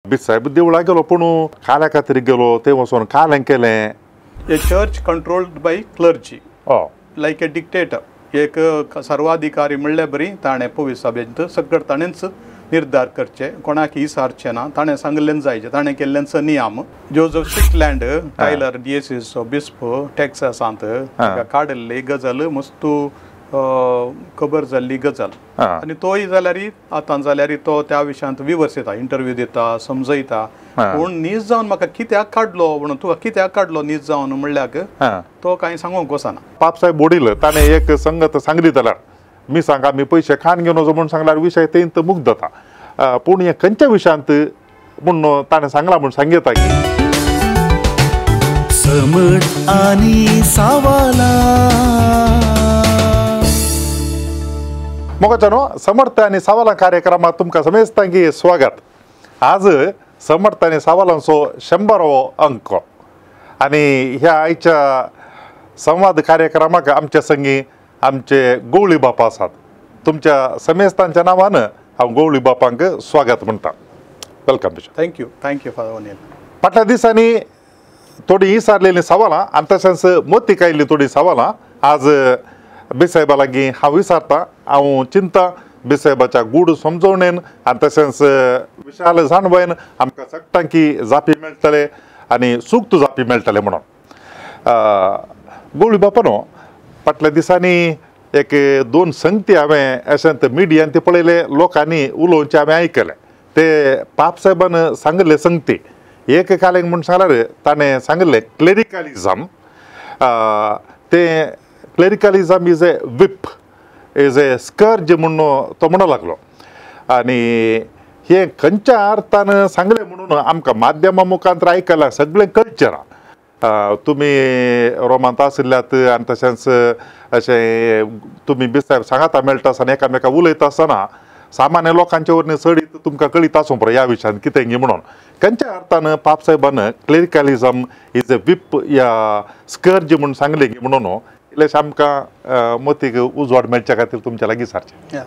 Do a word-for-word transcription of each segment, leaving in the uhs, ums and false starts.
बी साहेब देवळा गेलो पूण काल्या खातीर गेलो ते वचून कालें केलें. A church controlled by clergy हय लायक ए डिक्टेटर एक सर्वाधिकारी म्हणले बरी ताणें पवीस सभेंत सगळें ताणेंच निर्धार करचे कोणाक विचारचें ना ताणें सांगलें जायचें ताणें केल्लेंचो नियम जोजफ स्विटलँड टायलर डिएसीसो बिस्प टॅक्सासांत काडिल्ली गजाल मस्तू खबर जाल्ली गजाल आनी तोय जाल्यार आतां जाल्यार तो त्या विशयांत विवरसिता इंटरव्यू दिता समजयता पूण नीज जावन म्हाका कित्याक काडलो म्हणून तुका कित्याक काडलो नीज जावन म्हणल्याक तो कांय सांगूंक वचना. पापसाहेब बोडिल ताणें एक संगत सांगली जाल्यार मी सांगा मी पयशे खान घेवन वचो म्हूण सांगल्यार विशय तेंत मुक्त जाता पूण हे खंयच्या विशयांत म्हूण ताणें सांगला म्हूण सांगता की समट आनी सावाला मोगाच्यानो समर्थ आनी सावाला कार्यक्रमात तुमकां समेस्तांकी स्वागत. आज समर्थ आनी सावालांचो शंबरावो अंक आनी ह्या आयच्या संवाद कार्यक्रमाक आमचे संगी आमचे गवळी बापा आसात. तुमच्या समेस्तांच्या नांवान हांव गवळी बापांक स्वागत म्हणटा. Welcome. Thank you thank you for Anil. फाटल्या दिसांनी थोडी विचारलेलीं सवालां आनी तशेंच मोतीक आयिल्लीं थोडी सवालां आज बेसाहेबा लागीं हांव विचारता. हांव चिंता बेसाहेबाच्या गूढ समजवणेन आनी तशेंच विशाल जाणवयन आमकां सगळ्यांकी जापी मेळटले आनी सूक्त जापी मेळटले म्हणून. गवळी बापानो फाटल्या दिसांनी एक दोन संगती हांवें अशेंत मिडियान ते पळयले लोकांनी उलोवचे हांवें आयकले. ते पाप साहेबान सांगले संगती एक कालेंक म्हूण सांगल्यार ताणें सांगलें क्लेरिकलिजम. ते क्लेरिकलिजम is a whip is a scourge म्हणून तो म्हणू लागलो आनी हे खंयच्या अर्थान सांगलें म्हणून आमकां माध्यमा मुखांतर आयकलां सगळें कळचें ना. तुमी रोमांत आशिल्ल्यात आनी तशेंच अशें तुमी बेसाहेब सांगाता मेळटा आसतना एकामेकाक उलयता आसतना सामान्य लोकांचे वरवीं चडीत तुमकां कळीत आसूं पळय ह्या विशयान कितें गी म्हणून खंयच्या अर्थान पाप साहेबान क्लेरिकलिजम इज ए विप या स्कर्ज म्हणून सांगलें गी म्हणून इल्लेशें आमकां मतीक उजवाड मेळच्या खातीर तुमच्या लागीं सारचें.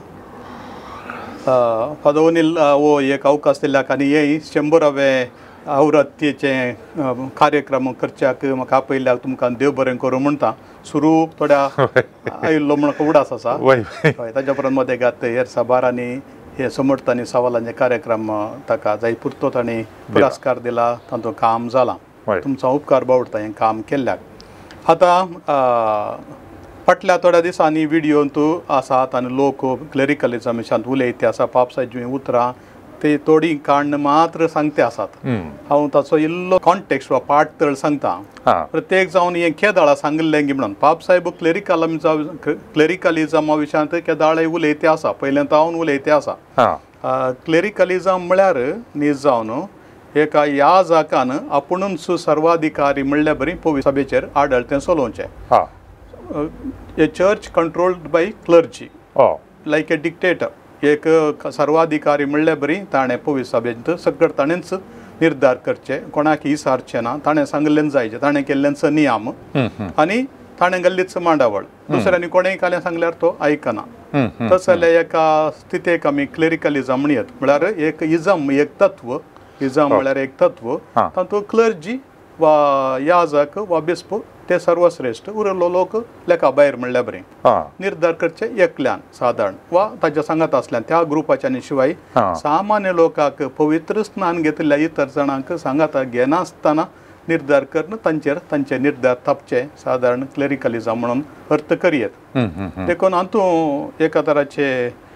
फादर अनिल हो एक अवकाश दिल्याक आनी हे शंबरावे आवृत्तीचे कार्यक्रम करच्याक म्हाका आपयल्याक तुमकां देव बरें करूं म्हणटा. सुरू थोड्या आयिल्लो म्हणून उडास आसा ताच्या परत मदें घात हेर साबारांनी हे समर्थ आनी सवालांचे कार्यक्रम ताका जाय पुरतो तांणी पुरस्कार दिला तांचो काम जालां. तुमचो उपकार बावडटा हें काम केल्ल्याक. आतां फाटल्या थोड्या दिसांनी व्हिडियोंत आसात आनी लोक क्लेरिकलिजम विशयांत उलयते आसा पापसाची उतरां ते थोडी काण्ण मात्र सांगते आसात. हांव ताचो इल्लो कॉन्टेक्स्ट वा पाठतळ सांगता. प्रत्येक जावन हें केदाळा सांगलें गी म्हणून पाप साहेब क्लेरिकलिजम क्लेरिकलिजमा विशयांत केदाळे उलयते आसा पयलें हांव उलयते आसा. क्लेरिकलिजम म्हळ्यार न्ही जावन एका ह्या जाकान आपुणूच सर्वाधिकारी म्हणल्या बरी पवीस सभेचेर आडळतें चलोवचें. A church controlled by clergy like a dictator एक सर्वाधिकारी म्हणले बरी ताणें पवीस सभेंत सगळें ताणेंच निर्धार करचे कोणाक विचारचें ना ताणें सांगलें जायचें ताणें केल्लेंचो नियम आनी ताणें गेल्लीच मांडावळ दुसऱ्यांनी कोणेंय कालें सांगल्यार तो आयकना. तस जाल्यार एका स्थितीक आमी क्लेरिकलिजम म्हणयत म्हळ्यार एक इजम एक तत्व इजम म्हळ्यार एक तत्व तातूंत क्लर्जी वा याजक वा बिस्प ते सर्वश्रेष्ठ उरलो लोक लेखा भायर म्हणल्या बरें निर्धार करचे एकल्यान सादारण वा ताच्या सांगात आसल्यान त्या ग्रुपाच्या शिवाय सामान्य लोकांक पवित्र स्नान घेतलेल्या इतर जाणांक सांगात घेनासतना निर्धार करून तांचेर तांचे निर्धार थापचे सादारण क्लेरिकलिजम म्हणून अर्थ करियेत. देखून हातूंत एका तराचे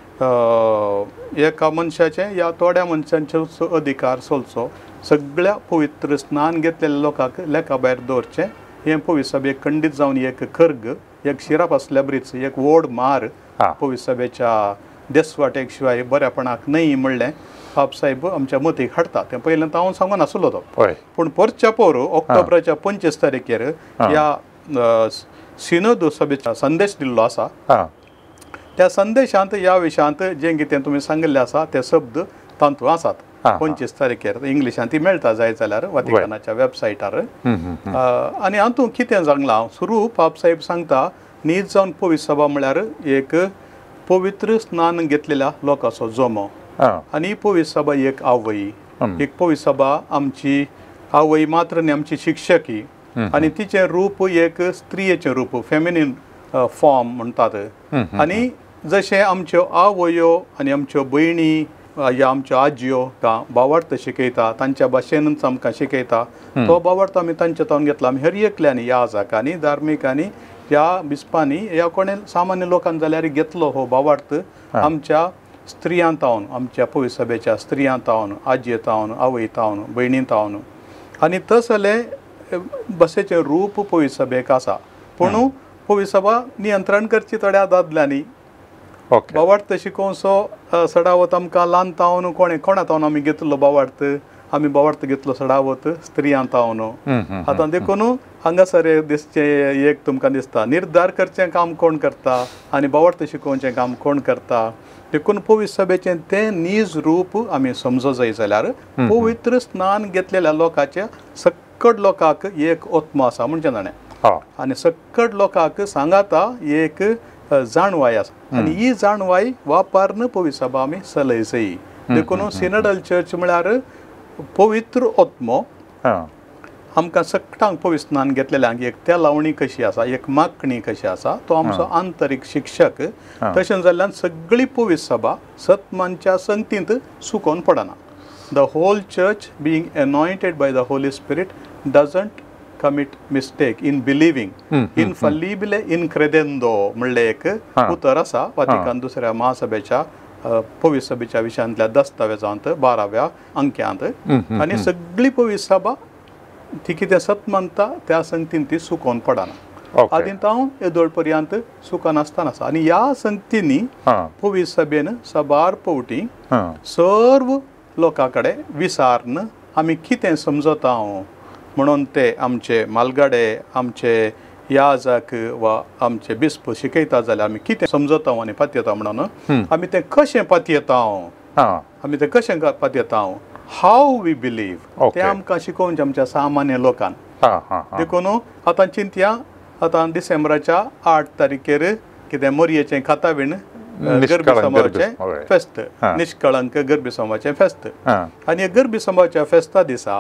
एका मनशाचे या थोड्या मनशांचे अधिकार चलचो सगळ्या पवित्र स्नान घेतलेल्या लोकांक लेखा भायर दवरचे हें पवीस सभेक खंडीत जावन एक खर्ग एक शिराप आसल्या बरीच एक व्हड मार पवीस सभेच्या देसवाटेक शिवाय बऱ्यापणाक न्हय म्हणलें पाप साहेब आमच्या मतीक हाडटा. तें पयलें हांव सांगून नासलो तो पूण परच्या पोर ऑक्टोबराच्या पंचवीस तारखेर ह्या सिनोद सभेचा संदेश दिल्लो आसा. त्या संदेशांत ह्या विशयांत जें कितें तुमी सांगिल्लें आसा ते शब्द तातूंत आसात. पंचवीस तारखेर इंग्लिशांत ती मेळटा जाय जाल्यार वातिकनाच्या वेबसायटार. आनी हातूंत कितें सांगलां सुरू पाप साहेब सांगता न्हीद जावन पवीस सभा म्हळ्यार एक पवित्र स्नान घेतलेल्या लोकांचो जमो आनी पवीस सभा एक आवय एक पवित्र सभा आमची आवय मात्र न्ही आमची शिक्षकी आनी तिचें रूप एक स्त्रियेचें रूप फेमिनीन फॉर्म म्हणटात आनी जशें आमच्यो आवयो आनी आमच्यो भयणी या आमच्यो आजयो भावार्थ शिकयता तांच्या भाशेनूच आमकां शिकयता तो भावार्थ आमी तांचे तावन घेतला आमी हर एकल्यानी याजाकांनी धार्मिकांनी ह्या बिस्पांनी ह्या कोणे सामान्य लोकांनी जाल्यार घेतलो हो भावार्थ आमच्या स्त्रियां तावन आमच्या पवित्र सभेच्या स्त्रियां तावन आजये तावन आवय तावन भयणी तावन आनी तसले बसेचें रूप पवित्र सभेक आसा पूण पवित्र सभा नियंत्रण करची थोड्या दादल्यांनी भावार्थ शिकोवचो सडावत आमकां ल्हान तावन कोणे कोणा तावन आमी घेतलो भावार्थ आमी भावार्थ घेतलो सडावत स्त्रियां तावन आतां देखून हांगासर दिसचें एक तुमकां दिसता निर्धार करचें काम कोण करता आनी भावार्थ शिकोवचें काम कोण करता देखून पवित्र सभेचें तें नीज रूप आमी समजो जाय जाल्यार पवित्र स्नान घेतलेल्या लोकांच्या सक्कड लोकांक एक ओत्म आसा म्हणजे जाणें आनी सक्कड लोकांक सांगाता एक जाणवाय आसा आनी ही जाणवाय वापरन पवित्र सभा आमी चलय जाय देखून सिनडल चर्च म्हळ्यार पवित्र ओत्मो आमकां सक्टांक पवित्र स्नान घेतलेल्यांक एक त्या लावणी कशी आसा एक मागणी कशी आसा तो आमचो आंतरीक शिक्षक तशें जाल्ल्यान सगळी पवित्र सभा सत्मांच्या संगतींत सुकोवन पडना the whole church being anointed by the holy spirit doesn't commit mistake in believing infallibly in क्रेडेंडो म्हणलें एक उतर आसा वातिकान दुसऱ्या महासभेच्या पवित्र सभेच्या विशयांतल्या दस्तावेजांत बाराव्या अंक्यांत आनी सगळी पवित्र सभा ती कितें सत मानता त्या संगतीन ती सुकोवन पडना आदीं तांव येदोळ पर्यंत सुकोन आसतना आसा आनी ह्या संगतींनी पवित्र सभेन सबार पावटी सर्व लोकां कडेन विचारन आमी कितें समजता म्हणून ते आमचे मालगाडे आमचे याजक वा आमचे बिस्प शिकयता जाल्यार आमी कितें समजता आनी पातयता म्हणून आमी तें कशें पातयता आमी तें कशें पातयता हाव वी बिलीव तें आमकां शिकोवचें आमच्या सामान्य लोकांन देखून आतां चिंतया आतां डिसेंबराच्या आठ तारखेर कितें मोरयेचें खातावीण गर्भी समावाचें फेस्त निश्कळंक गर्भी समावाचें फेस्त आनी गर्भी समावाच्या फेस्ता दिसा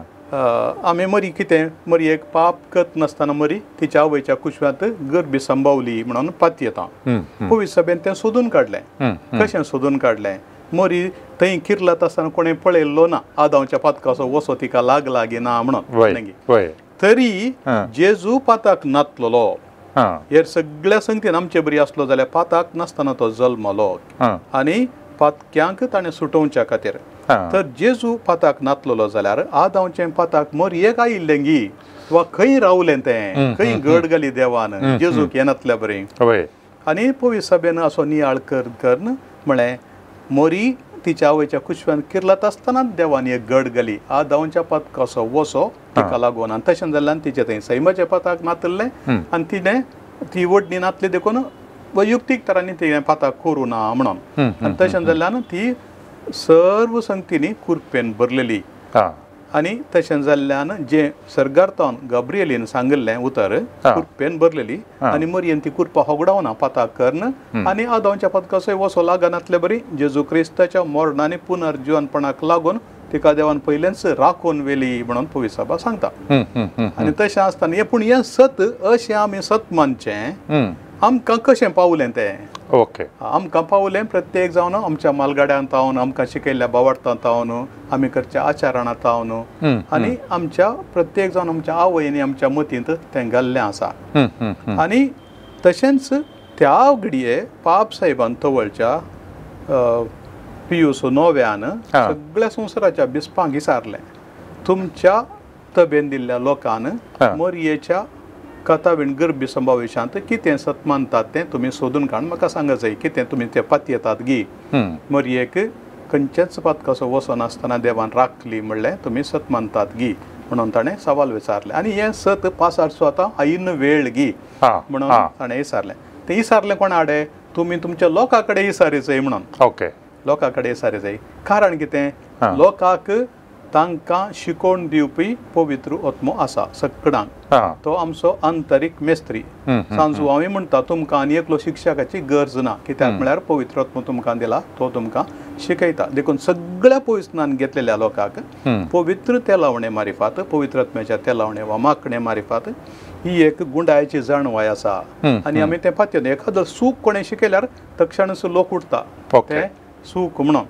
आमी मरी कितें मरयेक पाप करत नासतना मरी तिच्या आवयच्या कुशव्यांत गर्भी संभावली म्हणून पातयेता पवित्र सभेन तें सोदून काडलें कशें सोदून काडलें मरी थंय किर्लत आसतना कोणें पळयल्लो ना आदांच्या पातकाचो वसो तिका लागला गी ना म्हणून तरी जेजू पाताक नातलोलो हेर सगळ्या संगतीन आमचे बरी आसलो जाल्यार पाताक नासतना तो जल्मलो आनी पातक्यांक ताणें सुटोवच्या खातीर तर जेजू पाताक नातलोलो जाल्यार आदांचें पाताक मरयेक आयिल्लें गी वा खंय रावलें तें खंय घड घाली देवान जेजूक येनातल्या बरें आनी पवित्र सभेन असो नियाळ कर करन म्हळें मोरी तिच्या आवयच्या कुशव्यान किर्लत आसतनाच देवान एक घड घाली आदांच्या पातकाचो वसो तिका लागून आनी तशें जाल्ल्यान तिचे थंय सैमाच्या पाताक नातल्लें आनी तिणें ती वडणी नातली देखून वैयक्तीक तरांनी तिणें पाताक करूं ना म्हणून आनी तशें जाल्ल्यान ती सर्व संगतींनी कुरपेन भरलेली आनी तशें जाल्ल्यान जें सर्गार्थान गब्रिएलीन सांगिल्लें उतर कुरपेन भरलेली आनी मरयेन ती कुरपा होगडावना पाताक करन आनी आदांच्या पातकाचोय वसो लागनातले बरी जेजू क्रिस्ताच्या मरणांनी पुनर्जीवनपणाक लागून तिका देवान पयलेंच राखून वेली म्हणून पवित्र सभा सांगता आनी तशें आसतना हे पूण हें सत अशें आमी सत मानचें आमकां कशें पावलें तें ओके आमकां पावलें प्रत्येक जावन आमच्या मालगाड्यांत तावन आमकां शिकयल्ल्या भावार्थांत तावन आमी करच्या आचारणांत तावन आनी आमच्या प्रत्येक जावन आमच्या आवयनी आमच्या मतींत तें घाल्लें आसा आनी तशेंच त्या घडये पाप साहेबान तवळच्या पियूस नोव्यान सगळ्या संवसाराच्या बिस्पांक विचारलें तुमच्या तबेन दिल्ल्या लोकान मरयेच्या कथावीण गर्भी संभावेशांत कितें सत मानतात तें तुमी सोदून काडून म्हाका सांगा जाय कितें तुमी तें पातयेतात गी मरयेक खंयचेच पातकाचो वसो नासतना देवान राखली म्हणलें तुमी सत मानतात गी म्हणून ताणें सवाल विचारलें आनी हें सत पासारचो आतां आईन वेळ गी म्हणून ताणें विचारलें तें विचारलें कोणा कडेन तुमी तुमच्या लोकां कडेन विचारी जाय म्हणून ओके लोकां कडेन विचारी जाय कारण कितें लोकांक तांकां शिकोवन दिवपी पवित्र आत्मो आसा सगळ्यांक हां तो आमचो आंतरीक मेस्त्री सांजू हांवें म्हणटा तुमकां आनी एकलो शिक्षकाची गरज ना कित्याक म्हळ्यार पवित्र आत्मो तुमकां दिला तो तुमकां शिकयता देखून सगळ्या पवित्रान घेतलेल्या लोकांक पवित्र तेलावणे मारिफात पवित्र आत्म्याच्या तेलावणे वा माखणे मारिफात ही एक गुंडायची जाणवाय आसा आनी आमी तें पातयेन एखादो सूख कोणें शिकयल्यार तक्षणच लोक उठता ओके. तें सूख म्हणून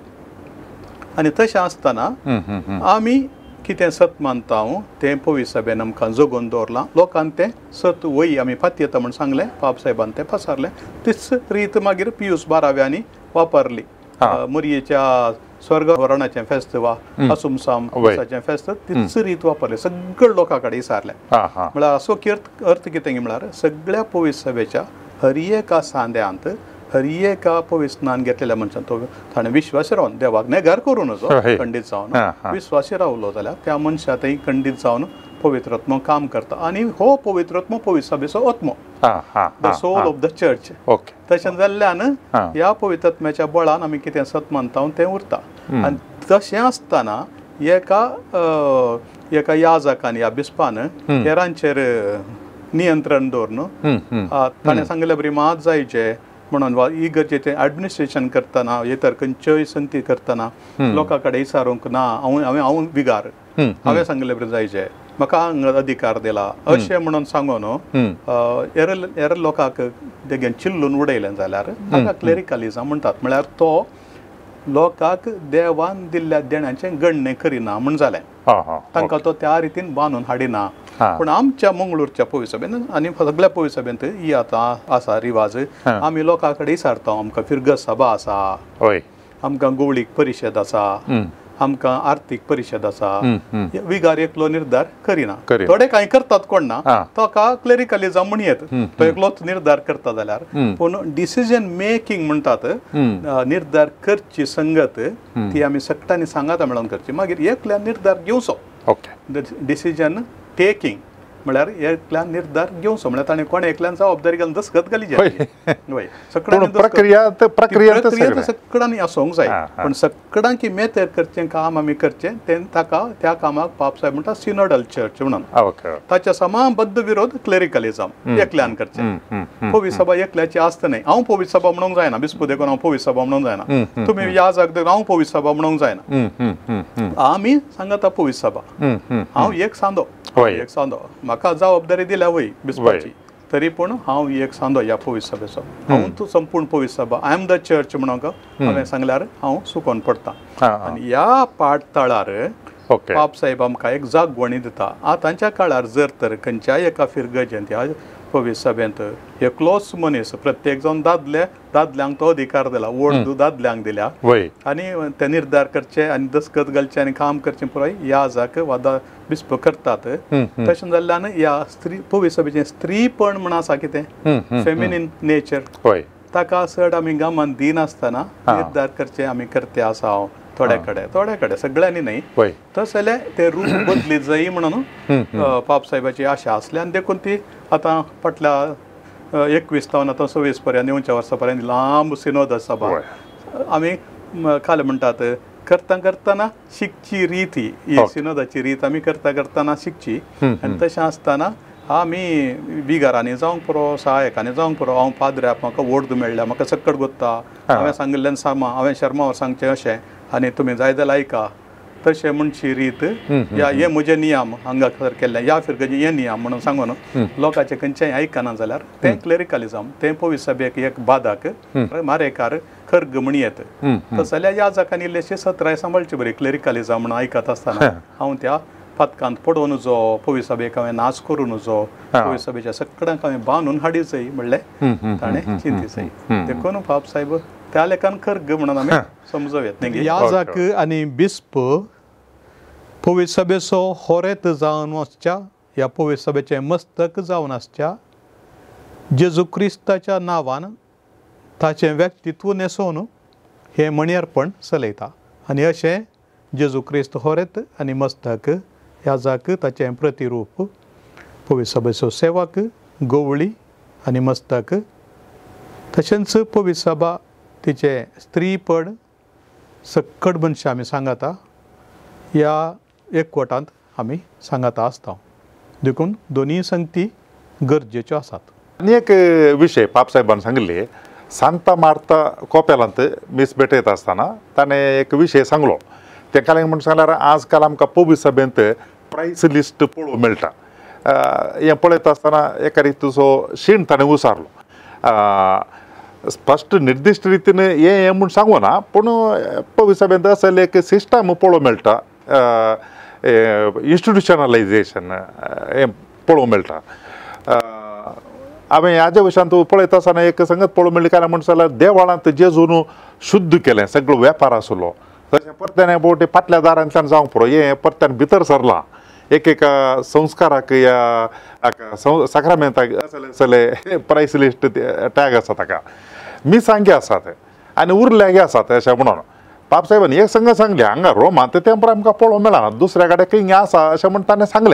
आनी तशें आसतना आमी कितें सत मानता तें पवित्र सभेन आमकां जगोवन दवरलां लोकांक तें सत वय आमी पातयेता येता म्हण सांगलें पाप साहेबान तें पसारलें तीच रीत मागीर पियूस बाराव्यांनी वापरली मुरयेच्या स्वर्गवरणाचें फेस्त वा असुमसामाचें फेस्त तीच रीत वापरली सगळ्या लोकां कडेन विचारलें म्हळ्यार असो अर्थ कितें म्हळ्यार सगळ्या पवित्र सभेच्या हर एका सांद्यांत हर एका पवित्र स्नान घेतलेल्या मनशान तो ताणें विश्वासी रावन देवाक नेगार करूं नजो खंडीत जावन विश्वासी रावलो जाल्यार त्या मनशा थंय खंडीत जावन पवित्र आत्मो काम करता आनी हो पवित्र आत्मो पवित्र सभेचो आत्मो the soul of the church तशें जाल्ल्यान ह्या पवित्र आत्म्याच्या बळान आमी कितें सत मानता तें उरता आनी तशें आसतना एका एका याजकान ह्या बिस्पान हेरांचेर नियंत्रण दवरून ताणें सांगले बरी मात जायचे म्हणून वा इगर्जेचें एडमिनिस्ट्रेशन करतना येतर खंयच्योय संगती करतना लोकां कडेन विचारूंक ना हांव हांवें हांव विगार हांवें सांगलें बरें जायचें म्हाका हांगा अधिकार दिला अशें म्हणून सांगून हेर हेर लोकांक तेगेन चिल्लून उडयलें जाल्यार हाका क्लेरिकलिझम म्हणटात म्हळ्यार तो लोकांक देवान दिल्ल्या देण्याचें गणने करिना म्हण जालें तांकां तो त्या रितीन बांदून हाडिना पूण आमच्या मंगळूरच्या पवित्र सभेन आनी सगळ्या पवित्र सभेंत ही आतां आसा रिवाज आमी लोकां कडेन विचारता आमकां फिरगत सभा आसा आमकां गवळीक परिशद आसा आमकां आर्थीक परिशद आसा विगार एकलो निर्धार करिना थोडे कांय करतात कोण ना ताका क्लेरिकलिझम म्हण येत तो एकलोच निर्धार करता जाल्यार पूण डिसिजन मेकींग म्हणटात निर्धार करची संगत ती आमी सगळ्यांनी सांगाता मेळोन करची मागीर एकल्यान निर्धार घेवचो डिसिजन टेकिंग म्हळ्यार एकल्यान निर्धार घेवचो म्हळ्यार ताणें कोण एकल्यान जबाबदारी घालून दसखत घाली जाय सगळ्यांनी सगळ्यांनी आसूंक जाय पूण सगळ्यांक मेतेर करचें काम आमी करचें तें ताका त्या कामाक पाप साहेब म्हणटा सिनोडल चर्च म्हणून ताच्या समाबद्ध विरोध क्लेरिकलिझम एकल्यान करचें पवित्र सभा एकल्याची आस्त न्हय हांव पवित्र सभा म्हणूंक जायना बिस्पो देखून हांव पवित्र सभा म्हणूंक जायना तुमी याजक देखून हांव पवित्र सभा म्हणूंक जायना आमी सांगता पवित्र सभा हांव एक सांदो एक सांदो म्हाका जबाबदारी दिल्या वय बिस्पाची तरी पूण हांव एक सांदो ह्या पवित्र सभेचो हांव तूं संपूर्ण पवित्र सभा आय एम द चर्च म्हणून हांवें सांगल्यार हांव सुकोवन पडटा आनी ह्या पाठतळार पाप साहेब आमकां एक जागवणी दिता आतांच्या काळार जर तर खंयच्याय एका फिरगजेंत ह्या पवित्र सभेंत एकलोच मनीस प्रत्येक जावन दादले दादल्यांक तो अधिकार दिला वोट दादल्यांक दिल्या आनी ते निर्धार करचे आनी दसखत घालचे आनी काम करचें पुराय याजक वा बिस्प करतात तशें जाल्ल्यान ह्या स्त्री पवित्र सभेचें स्त्रीपण म्हण आसा कितें फेमिनीन नेचर ताका चड आमी गांवांत दिनासतना निर्धार करचे आमी करते आसा हांव थोड्या कडेन थोड्या कडेन सगळ्यांनी न्हय तस जाल्यार ते रूप बदलीत जायी म्हणून पाप साहेबाची आशा आसली आनी देखून ती आतां फाटल्या एकवीस तावन आतां सव्वीस पर्यंत येवच्या वर्सां पर्यंत लांब सिनोद सभा आमी खाले म्हणटात करता करतना शिकची रीत ही सिनोदाची रीत आमी करता करतना शिकची आनी तशें आसतना आमी बिगारांनी जावंक पुरो सहायकांनी जावंक पुरो हांव पाद्र्याक म्हाका वोट मेळ्ळ्या म्हाका सक्कट गोत्ता हांवें सांगिल्ल्यान सामा हांवें शर्मावर सांगचें अशें आनी तुमी जाय जाल्यार आयका तशें म्हणची रीत या हे म्हजे नियम हांगा खर केल्ले ह्या फिरगेचे हे नियम म्हणून सांगून लोकांचे खंयचेय आयकना जाल्यार तें क्लेरिकलिझम तें पवित्र सभेक एक बादाक मारेकार खर्ग म्हण येत तस जाल्यार याजकांनी इल्लेशे सत्राय सांबाळचे बरी क्लेरिकलिझम म्हणून आयकत आसतना हांव त्या पथकांत पडोवन जो पवित्र सभेक हांवें नाच करून जो पवित्र सभेच्या सगळ्यांक हांवें बांदून हाडी जाय म्हणलें ताणें चिंती जाय देखून पाप साहेब त्या लेखान खर्ग म्हणून आमी समजूं येत न्ही याजक आनी बिस्प पवित्र सभेचो होरेत जावन वचच्या ह्या पवित्र सभेचें मस्तक जावन आसच्या जेजू क्रिस्ताच्या नांवान ताचें व्यक्तित्व न्हेसोवन हें मणियर्पण चलयता आनी अशें जेजू क्रिस्त होरेत आनी मस्तक याजक ताचें प्रतिरूप पवित्र सभेचो सेवक गवळी आनी मस्तक तशेंच पवित्र सभा तिचे स्त्रीपण सक्कट मनशां आमी सांगता ह्या एकवटांत आमी सांगाता आसता देखून दोनी संगती गरजेच्यो आसात. आनी एक विशय पाप साहेबान सांगिल्ले सांगता मारता कोपेलांत मीस भेटयत आसतना ताणें एक विशय सांगलो. तेका लागून म्हणून सांगल्यार आज काल आमकां पोबी सभेंत प्रायस लिस्ट पळोवंक मेळटा. हें पळयत आसतना एका रितीचो शीण ताणें उसारलो. स्पश्ट निर्दिश्ट रितीन हें हें म्हूण सांगू ना पूण पोबी सभेंत असल एक सिस्टम पळोवंक मेळटा. इन्स्टिट्युशनलायजेशन हें पळोवंक मेळटा. हांवें ह्याच्या विशयान पळयत आसतना एक संगत पळोवंक मेळ्ळी काय म्हणून जाल्यार देवळांत जेजून शुद्ध केलें सगळो वेपार आसलो तशें परत्यान बोटी फाटल्या दारांतल्यान जावंक पुरो हें परत्यान भितर सरलां. एक एका संस्काराक या साक्रामेंताक असले असले प्रायस लिस्ट टॅग आसा ताका मिसांगे आसात आनी उरल्यागे आसात अशें म्हणून पाप साहेबान एक संगत सांगलें हांगा रोमांत तें पर आमकां पळोवंक मेळना दुसऱ्या कडेन खंय आसा अशें म्हूण ताणें सांगलें.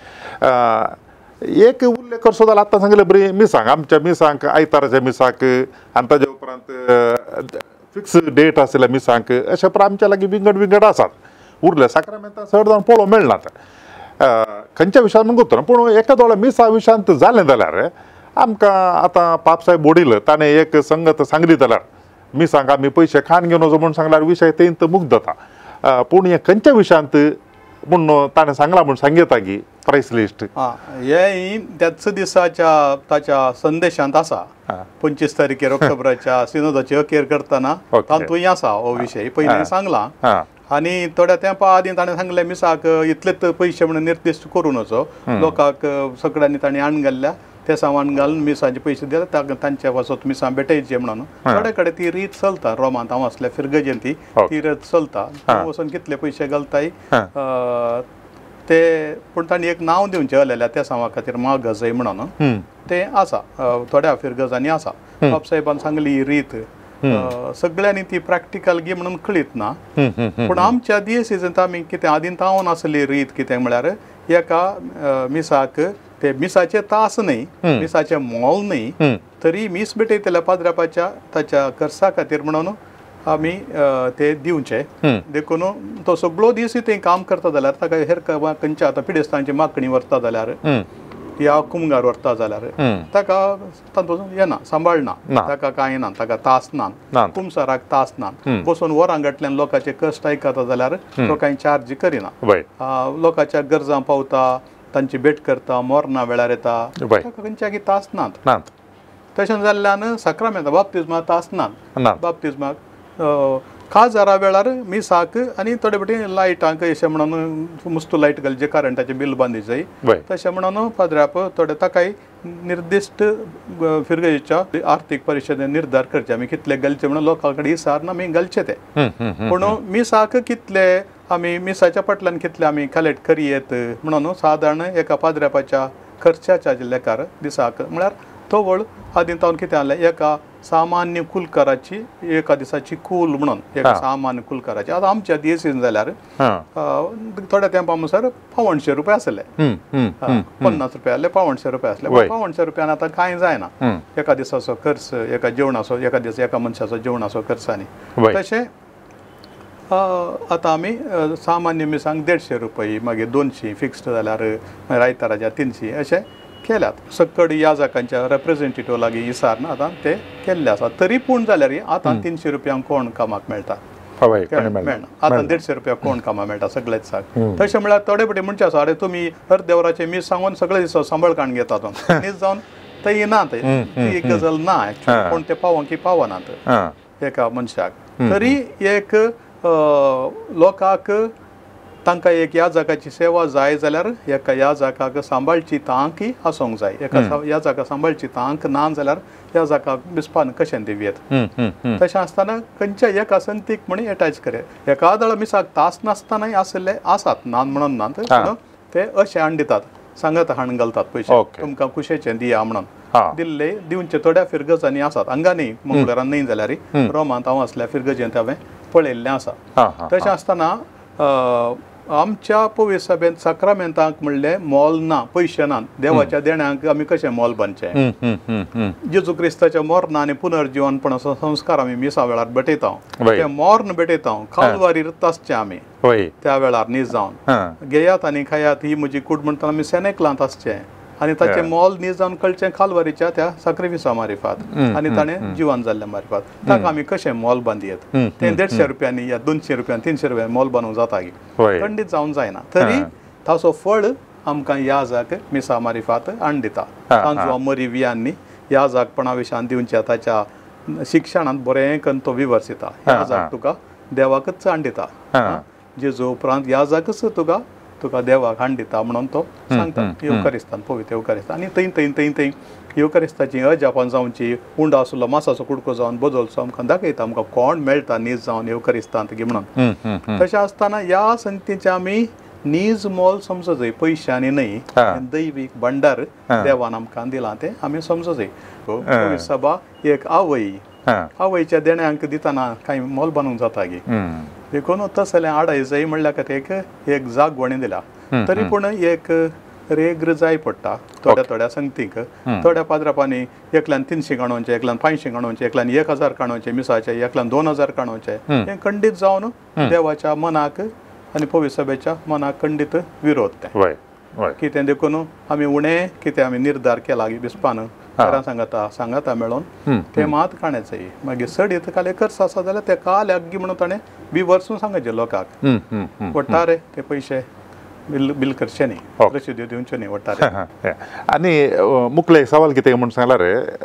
एक उल्लेख करचो जाल्यार आतां सांगलें बरी मिसांग आमच्या मिसांक आयताराच्या मिसाक आनी ताजे उपरांत फिक्स डेट आसल्या मिसांक अशें पर आमच्या लागीं विंगड विंगड आसात. उरले साक्रामेंतां चड जावन पळोवंक मेळनात. खंयच्या विशयान म्हणून गुंतून पूण एका दोळ्या मिसा विशयांत जालें जाल्यार आमकां आतां पाप साहेब बोडील ताणें एक संगत सांगली जाल्यार मिसांक आमी पयशे खाण घेवन वचो म्हूण सांगल्यार विशय तेंत मुक्त जाता. पूण हे खंयच्या विशयांत म्हूण ताणें सांगलां म्हूण सांगता की प्रायस लिस्ट हे त्याच दिसाच्या ताच्या संदेशांत आसा. पंचवीस तारखेर ऑक्टोबराच्या सिनोदाची अखेर करतना तातूंय आसा हो विशय पयलीं सांगला. आनी थोड्या तेंपा आदीं ताणें सांगलें मिसाक इतलेच पयशे म्हणून निर्दिश्ट करून वचो लोकांक सगळ्यांनी ताणें आण घाल्ल्या ते सामान घालून मिसांचे पयशे दिले तांच्या वचत मिसां भेटयचे म्हणून थोडे कडेन ती रीत चलता. रोमांत हांव आसल्या फिरगजेन ती ती रीत चलता वचून कितले पयशे घालताय ते पूण तांणी एक नांव दिवचें आसलेल्या त्या सामा खातीर मागजय म्हणून तें आसा थोड्या फिरगजांनी आसा. बाब साहेबान सांगली ही रीत सगळ्यांनी ती प्रॅक्टिकल गी म्हणून कळीत ना पूण आमच्या दियेसीजंत आमी कितें आदीं तावन आसली रीत कितें म्हळ्यार एका मिसाक ते मिसाचे तास न्ही मिसाचे मोल न्ही तरी मीस भेटयतल्या पाद्रापाच्या ताच्या खर्चा खातीर म्हणून आमी ते दिवचे देखून तो सगळो दीस थंय काम करता जाल्यार ताका हेर खंयच्या आतां पिडेस्तांची मागणी व्हरता जाल्यार या कुमगार व्हरता जाल्यार ताका तातूंत येना सांबाळना ताका कांय ना ताका तास ना कुमसाराक तास ना बसून वरांगटल्यान लोकांचे कश्ट आयकता जाल्यार तो कांय चार्ज करिना लोकांच्या गरजां पावता तांची भेट करता मोरना वेळार येता ताका खंयच्याकी तास नात. तशें जाल्ल्यान साक्रामेंत बाप्तिस्माक तास नात. बाप्तिस्माक खाजारा वेळार मिसाक आनी थोडे फावटी लायटांक अशें म्हणून मुस्तू लायट घालचे करंटाचे बील बांदीचंय तशें म्हणून पाद्राप थोडे ताकाय निर्दिश्ट फिरगजेच्या आर्थीक परिशदेन निर्धार करचे आमी कितले घालचे म्हणून लोकां कडेन हिसार आमी घालचे ते. पूण मिसाक कितले आमी मिसाच्या पटल्यान कितले आमी कलेक्ट करियेत म्हणून सादारण एका पाद्रापाच्या खर्चाच्या लेखार दिसाक म्हळ्यार तवळ आदीं तावन कितें जालें एका सामान्य कुलकाराची एका दिसाची कूल म्हणून एका सामान्य कुलकाराची आतां आमच्या दियेसीन जाल्यार थोड्या तेंपा अनुसार पावणशे रुपया आसले पन्नास रुपया आसले पावणशे रुपया आसले पावणशे रुपयान आतां कांय जायना एका दिसाचो खर्च एका जेवणाचो एका दिसा एका मनशाचो जेवणाचो खर्चांनी. तशें आतां आमी सामान्य मिसांक देडशे रुपया मागीर दोनशी फिक्स्ड जाल्यार मागीर आयताराच्या तिनशी अशें केल्यात. सकड याजकांच्या रेप्रेझेंटेटिव्ह लागीं हिसार ना आतां ते केल्ले आसा तरी पूण जाल्यार आतां तिनशी रुपयांक कोण कामाक मेळटा मेळना आतां देडशे रुपया कोण कामाक मेळटा सगळे दिसाक. तशें म्हळ्यार थोडे फावटी म्हणचे आसा अरे तुमी हर देवराचे मीस सांगून सगळे दिसा सांबाळ काण घेतात मीस जावन थंय ना ती एक गजाल ना एक्चुअली कोण ते पावोंक पावनात एका मनशाक. तरी एक लोकांक तांकां एक ह्या जागाची सेवा जाय जाल्यार एका ह्या जागाक सांबाळची तांकय आसूंक जाय. एका ह्या जागा सांबाळची तांक ना जाल्यार ह्या जागाक बिस्पान कशें दिवयेत. तशें आसतना खंयच्या एका संगतीक म्हण एटॅच करात. एका दळ मिसाक तास नासतनाय आसले आसात ना म्हणून ना पूण ते अशें हाण दितात सांगत हाण घालतात पयशे तुमकां कुशेचें दिया म्हणून दिल्ले दिवचे थोड्या फिरगजांनी आसात हांगा न्ही मंगळारान न्ही जाल्यार रोमांत हांव आसल्या फिरगजेंत हांवें पळयल्लें आसा. तशें आसतना आमच्या पवित्र सभेंत साक्रामेंतांक म्हणलें मोल ना पयशे ना देवाच्या देण्यांक आमी कशें मोल बांदचें हम्म, हम्म, हम्म. जेजू क्रिस्ताच्या मोरणा आनी पुनर्जीवनपणाचो संस्कार आमी मिसा वेळार भेटयता वय. ते मोर्न भेटयता कालवारीर तासचें आमी होय त्या वेळार न्हीज जावन हा घेयात आनी खायात ही म्हजी कूड म्हणटा आमी सेनेकलांत आसचें आनी ताचें मोल न्हीज जावन कळचें कालवारीच्या त्या साक्रिफिसा मारिफात आनी ताणें जिवन जाल्ल्या मारिफात ताका आमी कशें मोल बांदयेत तें देडशे रुपयांनी या दोनशे रुपयान तीनशे रुपयान मोल बांदूंक जाता की होय खंडीत जावंक जायना तरी ताचो फळ आमकां याजाक मिसा मारिफात आण दिता तांचो मरी वियांनी याजाकपणा विशयान दिवच्या ताच्या शिक्षणांत बरें करून तो विवर्सिता याजाक तुका देवाकच आण दिता जेजू उपरांत याजाकच तुका तुका देवाक हाण दिता म्हणून तो सांगता येवकारिस्तान पवित्र येवकारिस्तान आनी थंय थंय थंय थंय येवकारिस्ताची अजापान जावची उंडो आसलो मासाचो कुडको जावन बदलचो आमकां दाखयता आमकां कोण मेळटा नीज जावन येवकारिस्तांत गे म्हणून तशें आसतना ह्या संगतीचें आमी नीज मोल समजजय पयशांनी न्हय दैवीक भंडार देवान आमकां दिलां तें आमी समजजय पवित्र सभा एक आवय आवयच्या देण्यांक दितना कांय मोल बांदूंक जाता गे देखून तसलें आडाय जाय म्हणल्यार खातीर एक जागवणी दिला तरी पूण एक रेग्र जाय पडटा थोड्या थोड्या संगतीक थोड्या पाद्रापांनी एकल्यान तिनशे काणोवचे एकल्यान पांचशे काणोवचे एकल्यान एक हजार काणोवचे मिसाचे एकल्यान दोन हजार काणोवचे हें खंडीत जावन देवाच्या मनाक आनी पवित्र सभेच्या मनाक खंडीत विरोध तें कितें देखून आमी उणें कितें आमी निर्धार केला बिस्पान घरा सांगता सांगता मेळोन तें मात काण्याचंय मागीर सडीत काले खर्च आसा जाल्यार ते काल्याक गी म्हणून ताणें बी वर्सूं सांगचें लोकांक वट्टारे ते पयशे बिल बिल करचे न्ही रशिद्यो दिवच्यो न्ही वट्टारे आनी मुखले सवाल कितें म्हूण सांगल्यार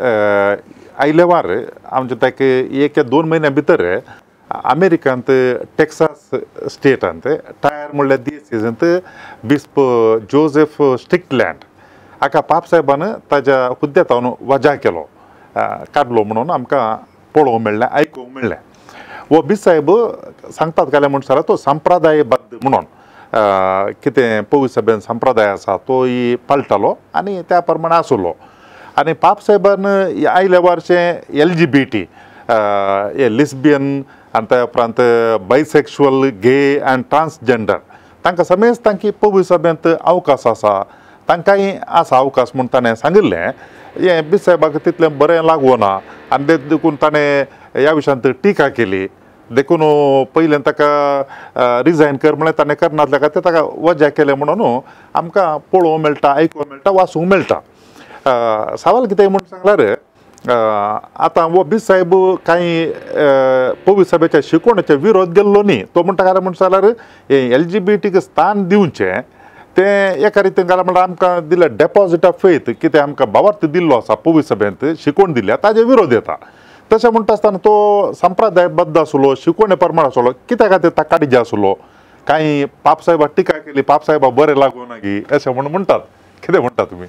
आयले वार आमचे ताका एक दोन म्हयन्या भितर अमेरिकांत टेक्सास स्टेटांत टायर म्हणल्यार दियेसीजंत बिस्प जोसेफ स्टिकलँड हाका पाप साहेबान ताच्या हुद्द्यांत वजा केलो काडलो म्हणून आमकां पळोवंक मेळ्ळें आयकूंक मेळ्ळें वो बिस साहेब सांगतात काले म्हणसर तो संप्रदायबद्ध म्हणून कितें पवित्र सभेन संप्रदाय आसा तोय पाळटालो आनी त्या प्रमाणे आसलो आनी पाप साहेबान आयल्या वर्षे एल जी बी टी लिस्बियन आनी त्या उपरांत बायसेक्शुअल गे आनी ट्रान्सजेंडर तांकां समेज तांची पवित्र सभेंत अवकाश आसा तांकांय आसा अवकाश म्हूण ताणें सांगिल्लें हें बिस साहेबाक तितलें बरें लागूं ना आनी देखून ताणें ह्या विशयांत टिका केली देखून पयलें ताका रिजायन कर म्हळ्यार ताणें करनासल्या खातीर ताका वजा केलें म्हणून आमकां पळोवंक मेळटा आयकूंक मेळटा वाचूंक मेळटा सवाल कितें म्हूण सांगल्यार आतां वो बिस साहेब कांय पवित्र सभेच्या शिकवणेच्या विरोध गेल्लो न्ही तो म्हणटा काय म्हण जाल्यार एल जी बी टीक स्थान दिवचें तें एका रितीन जाल्यार म्हणल्यार आमकां दिलें डेपॉजीट ऑफ फेथ कितें आमकां भावार्थ दिल्लो आसा पवित्र सभेंत शिकवण दिल्या ताजे विरोध येता तशें म्हणटा आसतना तो संप्रदायबद्ध आसलो शिकवणे प्रमाण आसलो कित्या खातीर ताका काडीजे आसलो कांय पाप साहेबाक टिका केली पाप साहेबाक बरें लागूं ना गी अशें म्हणून म्हणटात कितें म्हणटा तुमी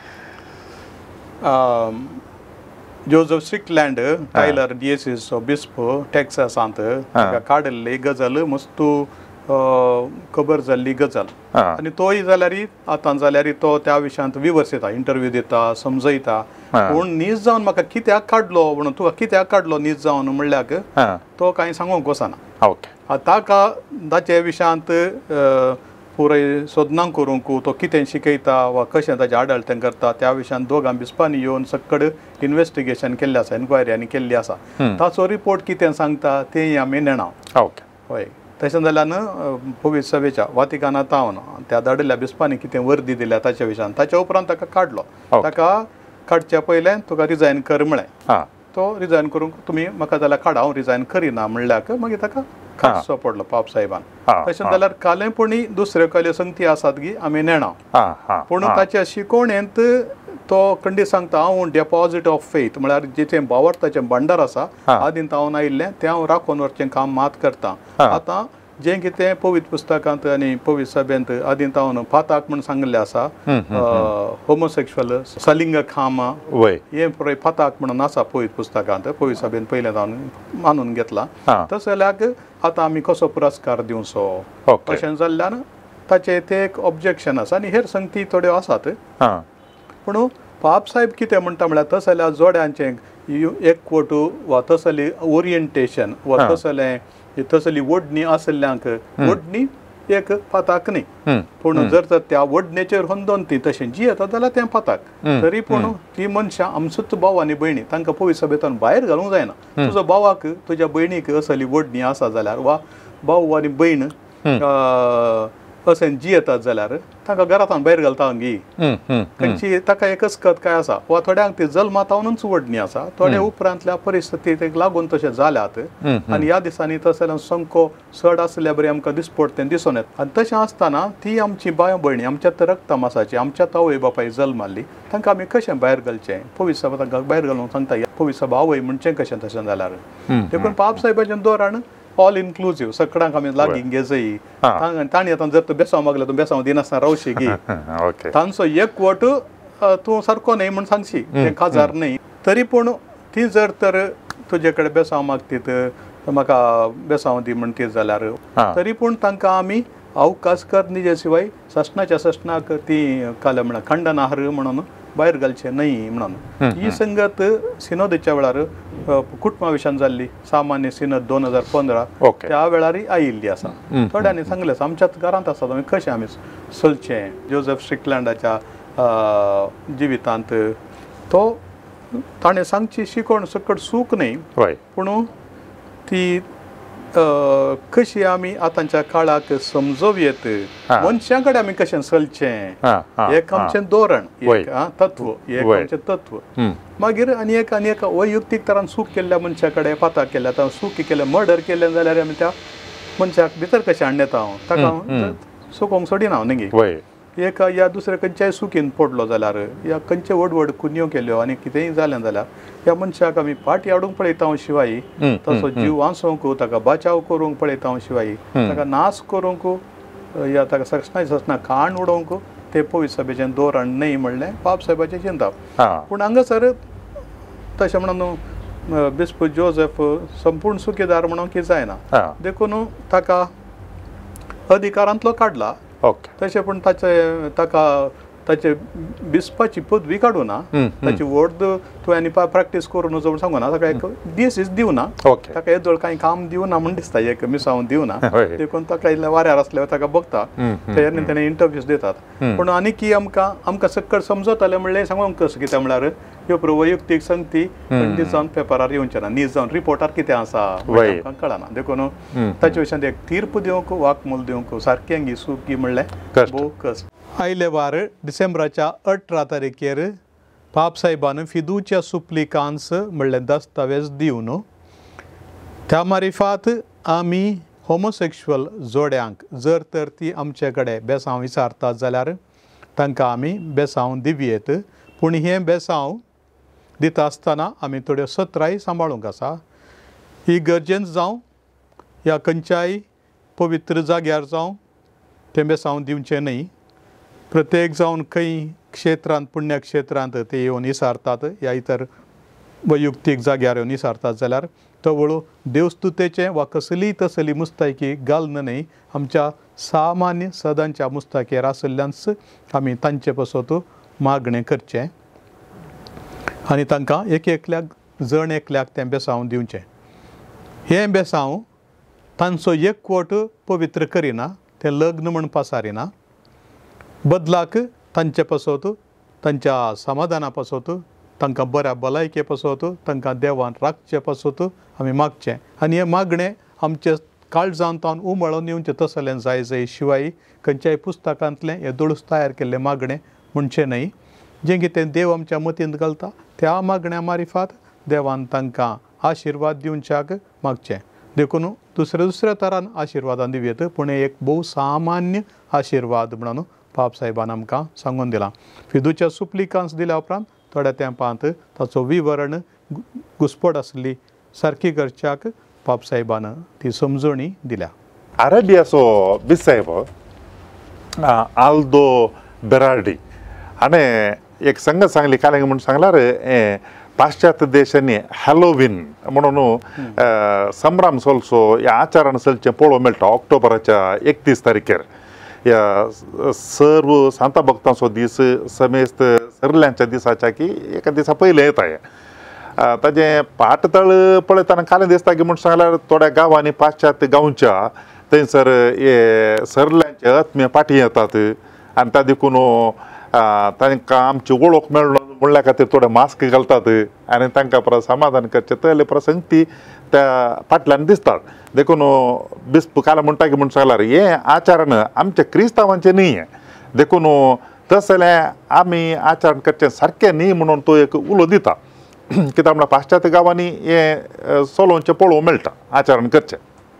जोसेफ स्टिकलँड टायलर डिएसीचो बिस्प टेक्सासांत काडिल्ली गजाल मस्तू खबर जाल्ली गजाल आनी तोय जाल्यार आतां जाल्यार तो त्या विशयांत विवर्सिता इंटरव्यू दिता समजयता पूण न्हीज जावन म्हाका कित्याक काडलो म्हणून तुका कित्याक काडलो न्हीज जावन म्हणल्याक तो कांय सांगूंक वचना ताका ताचे विशयांत पुराय सोदनां करूंक तो कितें शिकयता वा कशें ताचें आडळतें करता त्या विशयान दोगां बिस्पांनी येवन सक्कड इन्वेस्टिगेशन केल्लें आसा एन्क्वायरी आनी केल्ली आसा ताचो रिपोर्ट कितें सांगता तेंय आमी नेणा हय तशें जाल्यार पवित्र सभेच्या वातिकानांत तावन त्या धाडिल्ल्या बिस्पांनी कितें वर्दी दिल्या ताच्या विशयान ताच्या उपरांत ताका काडलो ताका काडच्या पयलें तुका रिजायन कर म्हळें तो रिजायन करूंक तुमी म्हाका जाल्यार काडा हांव रिजायन करिना म्हणल्यार मागीर ताका काडचो पडलो पाप साहेबान तशें जाल्यार कालेपणी दुसऱ्यो कसल्यो संगती आसात गी आमी नेणा पूण ताच्या शिकवणेंत तो खंडीत सांगता हांव डेपॉजीट ऑफ फेथ म्हळ्यार जितें भावार्थाचें भंडार आसा आदींत हांव आयिल्लें तें हांव राखून व्हरचें काम मात करता आतां जें कितें पवित्र पुस्तकांत आनी पवित्र सभेंत आदींत हांव फाताक म्हूण सांगिल्लें आसा होमोसेक्शुअल सलिंग खाम हें पळय फाताक म्हणून आसा पवित्र पुस्तकांत पवित्र सभेंत पयलें हांव मानून घेतलां तशें जाल्यार आतां आमी कसो पुरस्कार दिवचो अशें जाल्ल्यान ताचें तें एक ऑब्जेक्शन आसा आनी हेर संगती थोड्यो आसात पूण पाप साहेब कितें म्हणटा म्हळ्यार तशें जाल्यार जोड्यांचें एकवटू वा तसली ओरिएंटेशन वा तसलें तसली ओडणी आसल्ल्यांक ओडणी एक पाताक न्ही हम्म. पूण जर तर त्या वडणेचेर होंदोन ती तशें जी येता जाल्यार तें पाताक तरी पूण ती मनशां आमचोच भाव आनी भयणी तांकां पवित्र सभेंतल्यान भायर घालूंक जायना तुजो भावाक तुज्या भयणीक असली वडणी आसा जाल्यार वा भाव आनी भयण अशें जी येतात जाल्यार तांकां घरांतल्यान भायर घालता हांगी खंयची ताका एकच कथ काय आसा वा थोड्यांक ती जल्मातावनूच वडणी आसा थोड्या उपरांतल्या परिस्थितीक लागून तशें जाल्यात आनी ह्या दिसांनी तशें संको चड आसल्या बरी आमकां दिसपट तें दिसून येता आनी तशें आसतना ती आमची बाय भयणी आमच्यात रक्त मासाची आमच्यात आवय बापाय जल्माल्ली तांकां आमी कशें भायर घालचें पवित्र सभा तांकां भायर घालूंक सांगता पवित्र सभा आवय म्हणचें कशें तशें जाल्यार देखून पाप साहेबाचें धोरण ऑल इन्क्लुसीव सगळ्यांक आमी लागीं घेजई ताणी आतां जर तूं बेसांव मागलो तूं बेसांव दिनासतना रावशी गी तांचो एक वोट तूं सारको न्हय म्हण सांगशी तें खाजार न्हय तरी पूण ती जर तर तुजे कडेन बेसांव मागतीत म्हाका बेसांव दी म्हणटीत जाल्यार तरी पूण तांकां आमी अवकाश कर निजे शिवाय सशनाच्या सशनाक ती काल म्हणा खंडन आहार म्हणून भायर घालचें न्हय म्हणून ही संगत सिनोदेच्या वेळार कुटुंबाविशान जाल्ली सामान्य सिनद दोन हजार पंदरा त्या वेळारय आयिल्ली आसा थोड्यांनी सांगलें आमच्याच घरांत आसा आमी कशें आमी चलचें जोझफ स्ट्रिकलँडाच्या जिवितांत तो ताणें सांगची शिकोवण सकट सूक न्हय पूण ती कशी आमी आतांच्या काळाक समजोवयेत मनशां कडेन आमी कशें चलचें एक आमचें धोरण एक तत्व एक आमचें तत्व मागीर आनी एक आनी एक वैयक्तीक तरान सूख केल्ल्या मनशा कडेन पाताक केल्या आतां सूख केलें मर्डर केलें जाल्यार आमी त्या मनशाक भितर कशें हाडून येता हांव ताका सुकोवंक सोडिना हांव न्ही एक या दुसऱ्या खंयच्याय सुखीन पडलो जाल्यार या खंयचे व्हड व्हड कुन्यो केल्यो आनी कितेंय जालें जाल्यार ह्या मनशाक आमी फाटी हाडूंक पळयता शिवाय तसो जीव वाचोवंक ताका बचाव करूंक पळयता शिवाय ताका नाश करूंक या ताका सशना सशना खाण उडोवंक ते पवित्र सभेचें धोरण न्हय म्हणलें बाब साहेबाचें चिंता पूण हांगासर तशें म्हणून बिस्प जोझफ संपूर्ण सुखीदार म्हणून की जायना देखून ताका अधिकारांतलो काडला तशें पूण ताचे ताका ताचे बिस्पाची पदवी काडूना ताची व्हड तुवें प्रॅक्टीस करून वचून सांगूना ताका एक दीस दिवना ताका येदोळ कांय काम दिवना म्हण दिसता एक मिसांव दिवना देखून ताका इल्ल्या वाऱ्यार आसल्यार ताका बघता तेन्ना तेणें इंटरव्यूज दितात पूण आनी की आमकां आमकां सकट समजतलें म्हणलें सांगूंक कशें कितें म्हळ्यार ह्यो प्रो वैयक्तीक संगती नीज जावन पेपरार येवचे ना नीज जावन रिपोर्टार कितें आसा आमकां कळना देखून ताचे विशयान एक तीर्प दिवंक वाकमूल दिवंक सारकें गी सूख गी म्हणलें भोव कश्ट आयले वार डिसेंबराच्या अठरा तारखेर पाप साहेबान फिदूच्या सुप्लिकांस म्हणलें दस्तावेज दिवन त्या मारिफात आमी होमोसेक्शुअल जोड्यांक जर तर ती आमचे कडेन बेसांव विचारतात जाल्यार तांकां आमी बेसांव दिवयेत पूण हें बेसांव दिता आसतना आमी थोड्यो सत्राय सांबाळूंक आसा ही गरजेन जावं ह्या खंयच्याय पवित्र जाग्यार जावं तें बेसांव दिवचें न्हय प्रत्येक जावन खंय क्षेत्रांत पुण्यक्षेत्रांत ते येवन विसारतात या इतर वैयक्तीक जाग्यार येवन विसारतात जाल्यार तो वळू देवस्तुतेचें वा कसलीय तसली मुस्तायकी घालन न्हय आमच्या सामान्य सदांच्या मुस्ताकेर आसल्यानच आमी तांचे पासत मागणें करचें आनी तांकां एक एकल्याक जण एकल्याक तें बेसांव दिवचें हें बेसांव तांचो एकवट पवित्र करिना तें लग्न म्हण पासारिना बदलाक तांचे पासत तांच्या समाधाना पासत तांकां बऱ्या भलायके पासत तांकां देवान राखचे पासत आमी मागचें आनी हें मागणें आमचे काळजांत तावन उमळून येवचें तसलें जाय जाय शिवाय खंयच्याय पुस्तकांतलें हें दुरुस्त तयार केल्लें मागणें म्हणचें न्हय जें कितें देव आमच्या मतींत घालता त्या मागण्या मारिफात देवान तांकां आशिर्वाद दिवच्याक मागचें देखून दुसऱ्या दुसऱ्या तरान आशिर्वादां दिवयेत पूण एक भोव सामान्य आशिर्वाद म्हणून पाप साहेबान आमकां सांगून दिलां फिदूच्या सुप्लिकांस दिल्या उपरांत थोड्या तेंपांत ताचो विवरण घुसपट आसली सारकी करच्याक पाप साहेबान ती समजणी दिल्या अरेबियाचो बिसाहेब आल्दो बेरार्डी हाणें एक संगत सांगली काल म्हणून सांगल्यार पाश्चात्य देशांनी हॅलोविन म्हणून संभ्रम चलचो ह्या आचारान चलचें पळोवंक मेळटा ऑक्टोबराच्या एकतीस तारखेर ह्या सर्व सांता भक्तांचो दीस समेस्त सरल्यांच्या दिसाच्या की एका दिसा पयलें येता हें ताजें पाटतळ पळयतना कालें दिसता की म्हूण सांगल्यार थोड्या गांवांनी पाश्चात्य गांवच्या थंयसर हे सरल्यांचे आत्मीय पाठी येतात आनी त्या देखून तांकां आमची वळख मेळ्ळो म्हणल्या खातीर थोडे मास्क घालतात आनी तांकां परत समाधान करचे तले प्रसंग ती त्या फाटल्यान दिसतात देखून बिस्प काल म्हणटा की म्हण सांगल्यार हे आचरण आमच्या क्रिस्तांवांचें न्ही हें देखून तस जाल्यार आमी आचरण करचें सारकें न्ही म्हणून तो एक उलो दिता कित्याक म्हळ्यार पाश्चात्य गांवांनी हें चलोवचें पळोवंक मेळटा आचरण करचें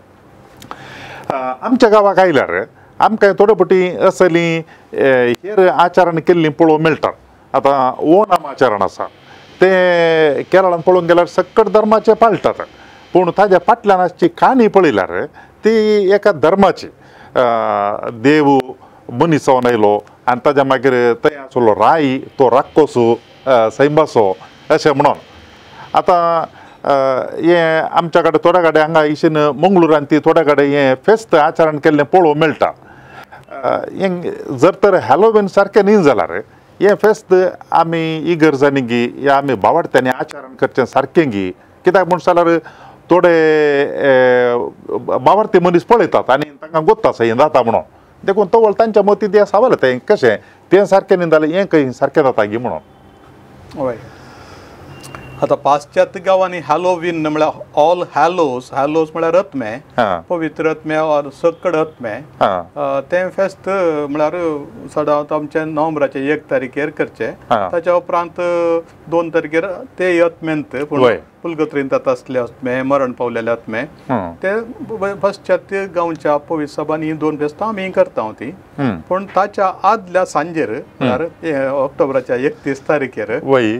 आमच्या गांवाक आयल्यार आमकां थोडे फावटी असलीं हेर आचरण केल्लीं पळोवंक मेळटात आतां ओणम आचरण आसा ते केरळान पळोवंक गेल्यार सकट धर्माचे पाळटात पूण ताज्या फाटल्यान आसची काणी पळयल्यार ती एका धर्माची देव मनीस जावन आयलो आनी ताज्या मागीर थंय आसलो राई तो राक्कोसो सैमासो अशें म्हणून आतां हे आमच्या कडेन थोड्या कडेन हांगा इशेन मंगळुरान ती थोड्या कडेन हें फेस्त आचरण केल्लें पळोवंक मेळटा हें जर तर हॅलोवीन सारकें न्ही जाल्यार हें फेस्त आमी इगर्जांनी गी या आमी भावार्थ्यांनी आचरण करचें सारकें गी कित्याक म्हण जाल्यार थोडे भावार्थी मनीस पळयतात आनी तांकां गोत्ता हें जाता म्हणून देखून तवळ तांच्या मती तें सावल तें कशें तें सारकें न्ही जाल्यार हें खंय सारकें जाता गी म्हणून हय आता पाश्चात्य गांवांनी हॅलोवीन म्हळ्यार ऑल हॅलोज हॅलोज म्हळ्यार रत्मे पवित्र रत्मे ऑर सकड रत्मे तें फेस्त म्हळ्यार सदांच आमचे नोव्हेंबराचे एक तारीखेर करचे ताच्या उपरांत दोन तारखेर ते यत्मेंत पूण पुलगत्रीन जाता आसले आत्मे मरण पावलेले आत्मे ते पाश्चात्य गांवच्या पवित्र सभांनी ही दोन फेस्तां आमी करता ती पूण ताच्या आदल्या सांजेर म्हळ्यार ऑक्टोबराच्या एकतीस तारखेर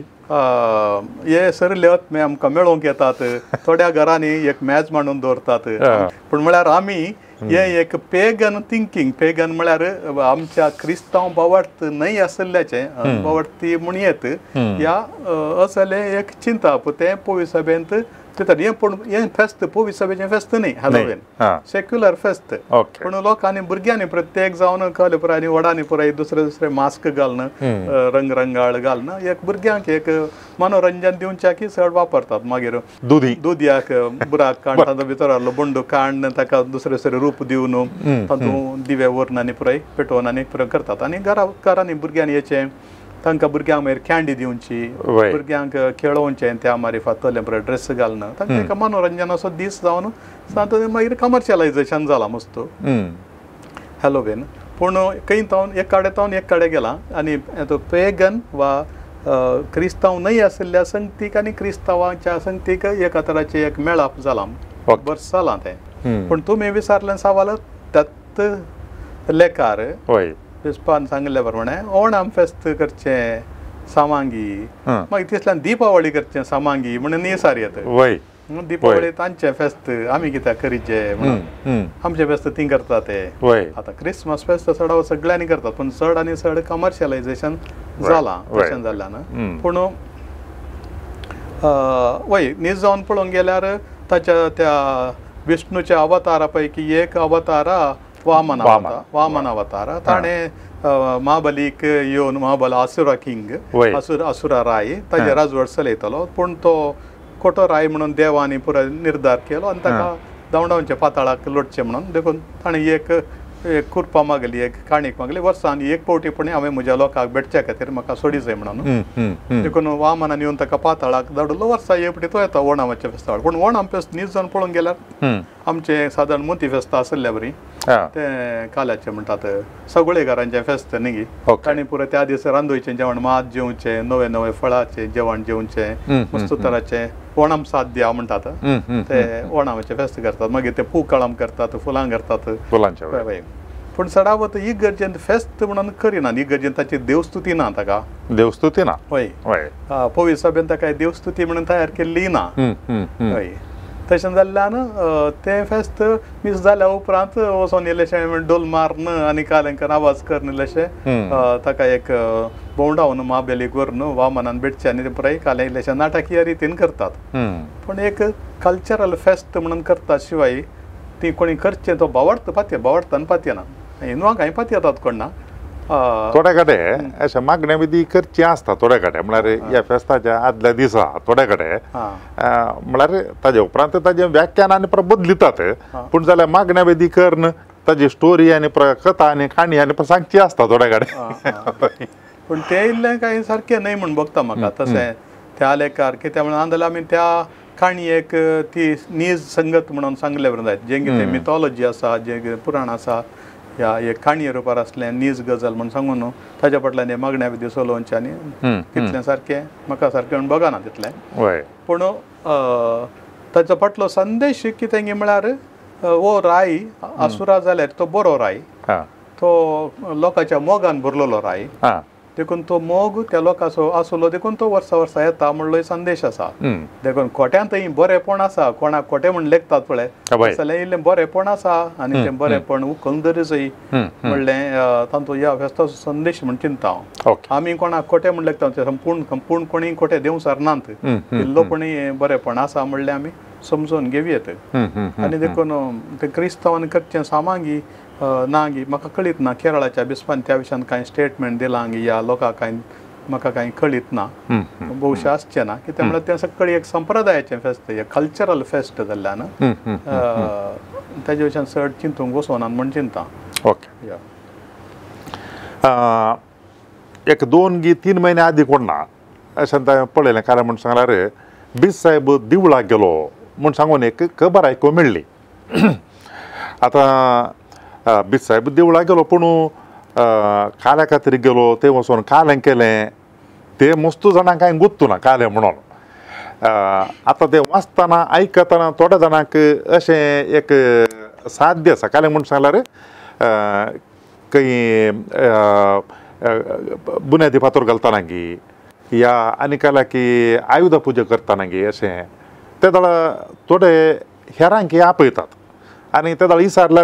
हे सरले आत्मे आमकां मेळोवंक येतात थोड्या घरांनी एक मॅच मांडून दवरतात पूण म्हळ्यार आमी हे एक पेगन थिंकींग पेगन म्हळ्यार आमच्या क्रिस्तांव भावार्थ न्हय आसल्याचे भावार्थी म्हणयेत ह्या असले एक चिंता ते पवित्र सभेंत दितात हें पूण हें फेस्त पवित्र सभेचें फेस्त न्ही हॅलोवीन सेक्युलर फेस्त पूण लोकांनी भुरग्यांनी प्रत्येक जावन कळ्ळे पुराय आनी व्हडांनी पुराय दुसरे दुसरे मास्क घालून रंग रंगाळ घालून एक भुरग्यांक एक मनोरंजन दिवच्याकी चड वापरतात मागीर दुदी दुदयाक बुराक काडून तातूंत भितर आहलो बंडू काडून ताका दुसरे दुसरे रूप दिवन तातूंत दिवे व्हरून आनी पुराय पेटोवन आनी पुराय करतात आनी घरा घरांनी भुरग्यांनी हेचें तांकां भुरग्यांक मागीर कॅन्डी दिवची भुरग्यांक खेळोवचें त्या मारिफात तले बरे ड्रेस घालून तांकां एक मनोरंजनाचो दीस जावन तातूंत मागीर कमर्शियलायजेशन जालां मस्त हॅलोवीन पूण खंय तावन एक कडेन तावन एक कडेन गेलां आनी पेगन वा क्रिस्तांव न्हय आशिल्ल्या संगतीक आनी क्रिस्तांवांच्या संगतीक एका तराचें एक मेळप जालां वर्स जालां तें पूण तुमी विचारलें सवाल त्यात लेखार बिस्पान सांगले प्रमाणे ओणम फेस्त करचें सामांगी मागीर तितल्यान दिपावळी करचें सामांगी म्हणून निसार येता दिपावळी तांचे फेस्त आमी कित्याक करीचे म्हणून आमचे फेस्त ती करता ते आतां क्रिसमस फेस्त चड सगळ्यांनी करतात पूण चड आनी चड कमर्शियलायजेशन जालां तशें जाल्यान पूण वय न्ही जावन पळोवंक गेल्यार ताच्या त्या विष्णूच्या अवतारा पैकी एक अवतारा वामन अवतार वामन अवतार ताणें महाबलीक येवन महाबल असुरा किंग असुर असुरा राय ताजे राजवट चलयतालो पूण तो खोटो राय म्हणून देवानी पुराय निर्धार केलो आनी ताका दवंडावचे पाताळाक लोटचें म्हणून देखून ताणें एक एक कुरपा मागली एक काणीक मागली वर्सान एक पावटी हांवें म्हज्या लोकांक भेटच्या खातीर म्हाका सोडी जाय म्हणून देखून वामनान येवन ताका पाताळाक धाडलो वर्सा एक फावटी तो येता ओणमाच्या फेस्ताळ पूण ओणम फेस्त न्हीद जावन पळोवंक गेल्यार आमचे सादारण मोती फेस्त आसल्या बरी ते काल्याचे म्हणटात सगळे घरांचे फेस्त न्ही तांणी पुराय त्या दीस रांदोवचें जेवण मात जेवचें नवे नवे फळाचें जेवण जेवचें मस्त तराचें ओणम साद्या म्हणटात ते ओणमाचे फेस्त करतात मागीर ते पूकळम करतात फुलां करतात फुलांचे पूण चडावत इगर्जेंत फेस्त म्हणून करिना इगर्जेंत ताची देवस्तुती ना ताका देवस्तुती ना हय पवित्र सभेन ताका देवस्तुती म्हणून तयार केल्ली ना हय तशें जाल्ल्यान तें फेस्त मीस जाल्या उपरांत वचोन इल्लेशें डोल मारन आनी कालेंकर आवाज करन इल्लेशें ताका एक भोंवडावन महाबलीक व्हरून वामनान भेटचें आनी तें पुराय कालें इल्लेशें नाटकीय रितीन करतात पूण एक कल्चरल फेस्त म्हणून करता शिवाय ती कोणी करचें तो भावार्थ पातये भावार्थान पातयना हिंदवांक हांवें पातयतात कोण ना थोड्या कडेन अशा मागण्या विधी करची आसता थोड्या कडेन म्हळ्यार ह्या फेस्ताच्या आदल्या दिसा थोड्या कडेन म्हळ्यार ताजे उपरांत ताजे व्याख्यान आनी बदलितात पूण जाल्यार मागण्या विधी करून ताजी स्टोरी आनी कथा आनी काणी आनी सांगची आसता थोड्या कडेन पूण ते इल्लें कांय सारकें न्हय म्हूण बगता म्हाका तशें त्या लेखार कित्याक म्हणून नाजाल्यार आमी त्या काणयेक ती नीज संगत म्हणून सांगले बरें जाय जें कितें मिथॉलॉजी आसा जें कितें पुराण आसा ह्या एक काणये रुपार असलें नीज गजल म्हणून सांगून न्हू ताच्या फाटल्यान हे मागण्या विधी सोलोवचें आनी कितलें सारकें म्हाका सारकें म्हूण बघना तितलें पूण ताचो फाटलो संदेश कितें गे म्हळ्यार हो राय आसुरा जाल्यार तो बरो राय तो लोकांच्या मोगान भरलेलो राय देखून तो मोग त्या लोकांचो आसलो देखून तो वर्सा वर्सा येता म्हणलो संदेश आसा देखून खोट्यांतय बरेपण आसा कोणाक खोटें म्हण लेखतात पळय जाल्यार इल्लें बरेपण आसा आनी तें बरेपण उखलूंक दरीचय म्हणलें तांचो ह्या फेस्ताचो संदेश म्हण चिंता हांव आमी कोणाक खोटें म्हण लेखता तें संपूर्ण संपूर्ण कोणी खोटें देव सरनात इल्लोपणी बरेपण आसा म्हणलें आमी समजून घेवयेत आनी देखून तें क्रिस्तांवान करचें सामांगी ना गी म्हाका कळीत ना केरळाच्या बिस्पान त्या विशयान कांय स्टेटमेंट दिलां गी ह्या लोकांक कांय म्हाका कांय कळीत ना भौशें आसचें ना कित्याक म्हळ्यार तें सकळी एक संप्रदायाचें फेस्त एक कल्चरल फेस्ट जाल्ल्यान तेजे विशयान चड चिंतूंक वचोना म्हण चिंता ओके एक दोन गी तीन म्हयने आदीं कोण ना अशें पळयलें कारण म्हण सांगल्यार बीस साहेब देवळाक गेलो म्हूण सांगून एक खबर आयकूंक मेळ्ळी आतां बीस साहेब देवळाक गेलो पूण काल्या खातीर गेलो ते वचून कालें केलें ते मस्तू जाणांक कांय गुत्तू ना कालें म्हणून आतां तें वाचतना आयकतना थोड्या जाणांक अशें एक साध्य आसा कालें म्हूण सांगल्यार खंय बुन्यादी फातर घालतना गी या आनी काल्यार की आयुध पुजा करतना गी अशें ते जाळा थोडे हेरांक आपयतात आनी ते जाळा विचारल्यार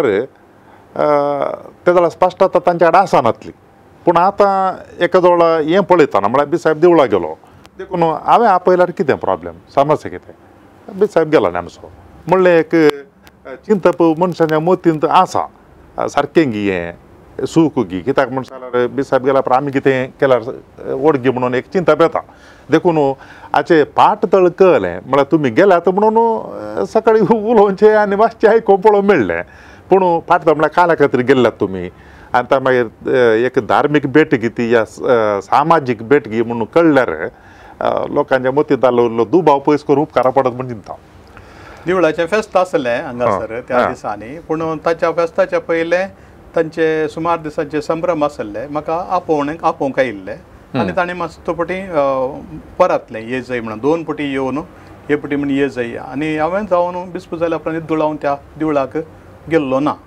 ते जाल्यार स्पश्टता तांचे कडेन आसनातली पूण आतां एका जवळ हें पळयतना म्हळ्यार बी साहेब देवळाक गेलो देखून हांवें आपयल्यार कितें प्रॉब्लेम समस्या कितें बी साहेब गेलो न्ही आमचो म्हणलें एक चिंतप मनशाच्या मतींत आसा सारकें गी हें सूख गी कित्याक म्हण सांगल्यार बी साहेब गेल्या उपरांत आमी कितें केल्यार ओडगी म्हणून एक चिंतप येता देखून हाचे फाट तळ कळ्ळें म्हळ्यार तुमी गेल्यात म्हणून सकाळी उलोवचें आनी मातशें आयकूंक पळोवंक मेळ्ळें पूण फाट तळ म्हळ्यार काल्या खातीर गेल्ल्यात तुमी आनी ता मागीर एक धार्मीक भेटगी या सामाजीक भेटगी म्हणून कळल्यार लोकांच्या मतींत आलो दुबाव पयस करून उपकारा पडत म्हण चिंता देवळाचें फेस्त आसलें हांगासर त्या दिसांनी पूण ताच्या फेस्ताच्या पयलें तांचे सुमार दिसांचे संभ्रम आसले म्हाका आपोवणेक आपोवंक आयिल्ले आनी ताणें मातसो पटी परतलें ये जय म्हणून दोन पटी येवन हे पटी म्हण ये जय आनी हांवें जावन बिस्प जाल्या उपरांत दुळावन त्या देवळाक गेल्लो ना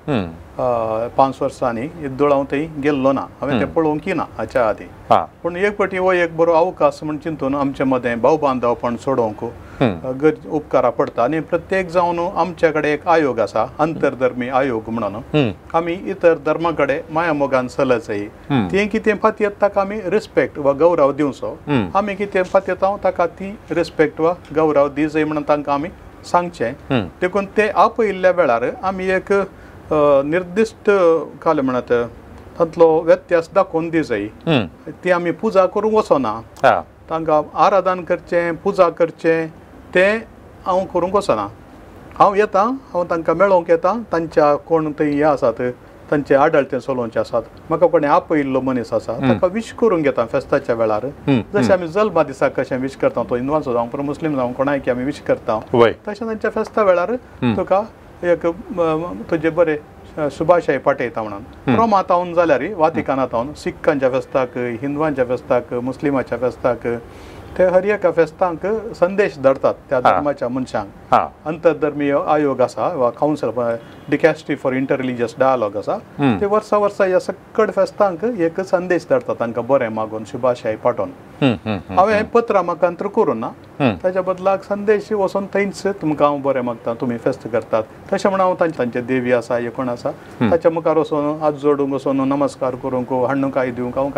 पांच वर्सांनी दुळावन थंय गेल्लो ना हांवें तें पळोवंक ना हाच्या आदीं पूण एक पटी हो एक बरो अवकाश म्हण चिंतून आमचे मदें भाव बांदवपण सोडोवंक गरज उपकारा पडटा आनी प्रत्येक जावन आमचे कडेन एक आयोग आसा अंतरधर्मी आयोग म्हणून आमी इतर धर्मा कडेन माया मोगान चलचय तें कितें फातयेत ताका आमी रिस्पेक्ट वा गौरव दिवचो आमी कितें फातयता ताका ती रिस्पेक्ट वा गौरव दिजय म्हणून तांकां आमी सांगचें देखून ते आपयिल्ल्या वेळार आमी एक निर्दिश्ट काले म्हणत तांतलो व्यत्यास दाखोवन दिजय ती आमी पुजा करूंक वचना तांकां आराधन करचें पुजा करचें तें हांव करूंक वचना हांव येता हांव तांकां मेळोवंक येता तांच्या कोण थंय हे आसात तांचे आडळते चलोवचे आसात म्हाका कोणें आपयिल्लो मनीस आसा ताका विश करूंक येता फेस्ताच्या वेळार जशें आमी जल्मा दिसाक कशें विश करता तो हिंदवांचो जावं पूण मुस्लीम जावं कोणायकी आमी विश करता तशें तांच्या फेस्ता वेळार तुका एक तुजे बरें शुभाशय पाठयता म्हणून रोमांत हांव जाल्यार वातिकानांत हांव सिखांच्या फेस्ताक हिंदवांच्या फेस्ताक मुस्लिमाच्या फेस्ताक ते हर एका फेस्तांक संदेश धाडतात त्या धर्माच्या मनशांक अंतरधर्मीय आयोग आसा वा council dicastery for interreligious dialogue आसा ते वर्सा वर्सा ह्या सकड फेस्तांक एक संदेश धाडतात तांकां बरें मागून शुभाशय पाठोवन हांवें पत्रां म्हाका अंतर करूं ना ताच्या बदलाक संदेश वचून थंयच तुमकां हांव बरें मागता तुमी फेस्त करतात तशें म्हण हांव तांचे देवी आसा हे कोण आसा ताच्या मुखार वचून हात जोडूंक वचून नमस्कार करूंक हाडूंक कांय दिवंक हांव कांय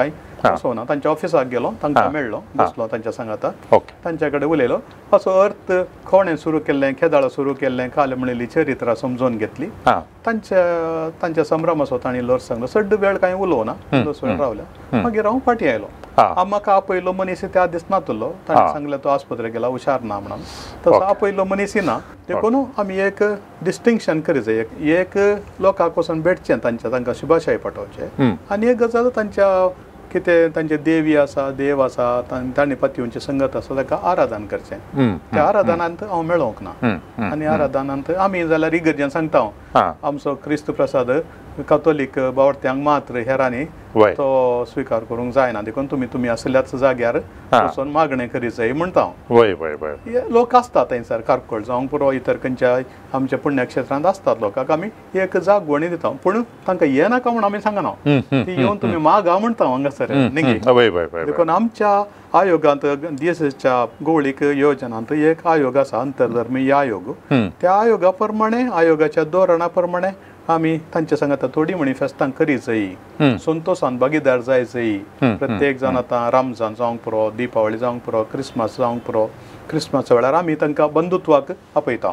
बसोना तांच्या ऑफिसाक गेलो तांकां मेळ्ळो बसलो तांच्या सांगाता ओके तांच्या कडेन उलयलो असो अर्थ खोणें सुरू केल्लें खेदाळो सुरू केल्लें काल म्हणिल्ली चरित्रां समजून घेतली तांच्या तांच्या संभ्रम असो तांणी इल्लो सांगलो सड्ड वेळ कांय उलोवना दोस वेळ रावल्या मागीर हांव फाटीं आयलो म्हाका आपयलो मनीस त्या दीस नातलो ताणें सांगलें तो आस्पत्रेक गेला हुशार ना म्हणून तसो आपयलो मनीस ना देखून आमी एक डिस्टिंक्शन करी जाय एक लोकांक वचून भेटचें तांच्या तांकां शुभाशय पाठोवचें आनी एक गजाल तांच्या कितें तांचे देवी आसा देव आसा तांणी पतीवंची संगत आसा ताका आराधन करचें त्या आराधनांत हांव मेळोंक ना आनी आराधनांत आमी जाल्यार इगर्जेन सांगता हांव आमचो क्रिस्त प्रसाद कॅथोलीक बावडत्यांक मात्र हेरांनी तो स्विकार करूंक जायना देखून तुमी तुमी आसल्याच जाग्यार वचून मागणें करी जाय म्हणटा हांव लोक आसतात थंयसर कारकोळ जावंक पुरो इतर खंयच्या आमच्या पुण्यक्षेत्रांत आसतात लोकांक आमी एक जागवणी दिता पूण तांकां हे नाका म्हूण आमी सांगना ती येवन तुमी मागा म्हणटा हांगासर देखून आमच्या आयोगांत देशाच्या गवळीक योजनांत एक आयोग आसा अंतरधर्मीय आयोग त्या आयोगा प्रमाणे आयोगाच्या धोरणा प्रमाणे आमी तांचे सांगता थोडी मॅनिफेस्टां करी जायी संतोशान भागीदार जाय जायी प्रत्येक जाण आतां रामजान जावंक पुरो दिपावळी जावंक पुरो क्रिस्मस जावंक पुरो क्रिस्मसा वेळार आमी तांकां बंधुत्वाक आपयता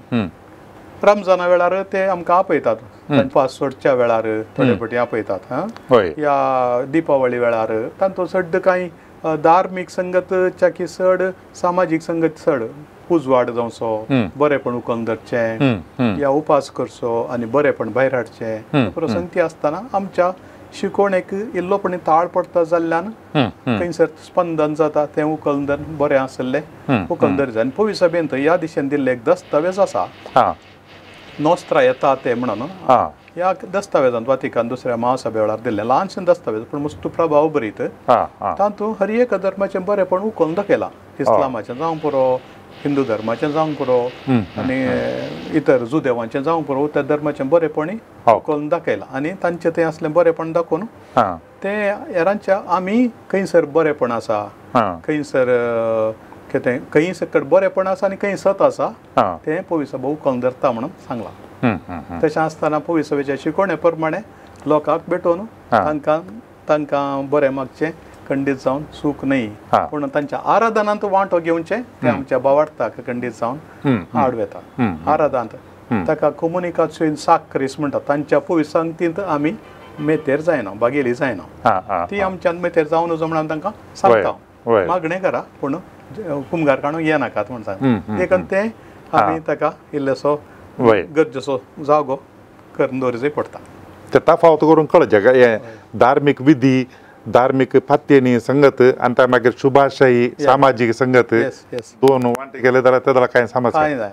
रमजाना वेळार ते आमकां आपयतात फास सोडच्या वेळार थोडे फावटी आपयतात या दिपावळी वेळार तांचो चड कांय धार्मीक संगतच्या की चड सामाजीक संगत चड उजवाड जावचो बरेपण उखलून धरचें या उपास करचो आनी बरेपण भायर हाडचें प्रसंगती आसतना आमच्या शिकोवणेक इल्लोपणी ताळ पडटा जाल्ल्यान खंयसर स्पंदन जाता तें उखलून धर बरें आसलें उखलून धरचें आनी पवित्र सभेन ह्या दिशेन दिल्लें एक दस्तावेज आसा नोस्त्रा येता ते म्हणून ह्या दस्तावेजांत वातिकान दुसऱ्या महासभे वेळार दिल्लें ल्हानशें दस्तावेज पूण मस्तू प्रभाव बरीत तातूंत हर एक धर्माचें बरेपण उखलून दाखयलां इस्लामाचें जावंक पुरो हिंदू धर्माचें जावंक पुरो आनी इतर जुदेवांचें जावंक पुरो त्या धर्माचें बरेपणी उखलून दाखयलां आनी तांचें तें असलें बरेपण दाखोवन तें हेरांच्या आमी खंयसर बरेपण आसा खंयसर कितें खंय सकट बरेपण आसा आनी खंय सत आसा तें पवित्र सभा उखलून धरता म्हणून सांगलां तशें आसतना पवित्र सभेच्या शिकोवणे प्रमाणे लोकांक भेटोवन तांकां तांकां बरें मागचें खंडीत जावन सूख न्हय पूण तांच्या आराधनांत वांटो घेवचें तें आमच्या बावार्थाक खंडीत जावन आड वेता आराधनांत ताका कम्युनिकाच्यो साखरीस म्हणटा तांच्या पवित्र संगतींत आमी मेतेर जायना बागेली जायना ती आमच्यान मेतेर जावन नजो म्हणून तांकां सांगता मागणें करा पूण कुमगार काणू ये नाकात म्हण सांग देखून तें आमी ताका इल्लोसो गरजेचो जागो करून दवरचो पडटा ते तफावत करून कळचे का हे धार्मीक विधी धार्मीक फात्येनी संगत आनी त्या मागीर शुभाशयी सामाजीक संगत दोन वांटे केले जाल्यार तेदला कांय समस्या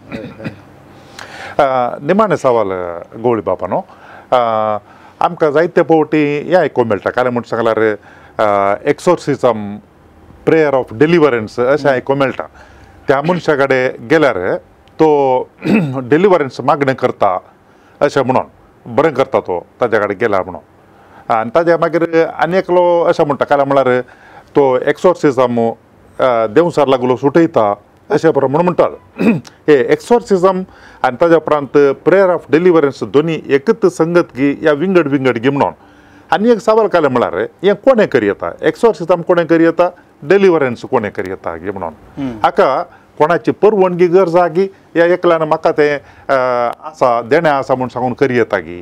निमाणे सवाल गवळी बापा न्हू आमकां जायते फावटी हें आयकूंक मेळटा कांय म्हणून सांगल्यार एक्सोर्सिजम प्रेयर ऑफ डिलिव्हरन्स अशें आयकूंक मेळटा त्या मनशा कडेन गेल्यार तो डिलिव्हरन्स मागणें करता अशें म्हणून बरें करता तो ताज्या कडेन गेला म्हणून आनी ताज्या मागीर आनी एकलो अशें म्हणटा काय म्हळ्यार तो एक्सोर्सिजम देवसार लागलो सुटयता अशें बरो म्हणून म्हणटात हे एक्सोर्सिजम आनी ताज्या उपरांत प्रेयर ऑफ डिलिव्हरन्स दोनी एकच संगत घे या विंगड विंगड घे म्हणून आनी एक सवाल केलें म्हळ्यार हें कोणें करी येता एक्सोर्सिजम कोणें करी येता डिलिव्हरन्स कोणें करी येता गे म्हणून हाका कोणाची परवणगी गरजा गी या एकल्यान म्हाका तें आसा देणें आसा म्हूण सांगून करी येता गी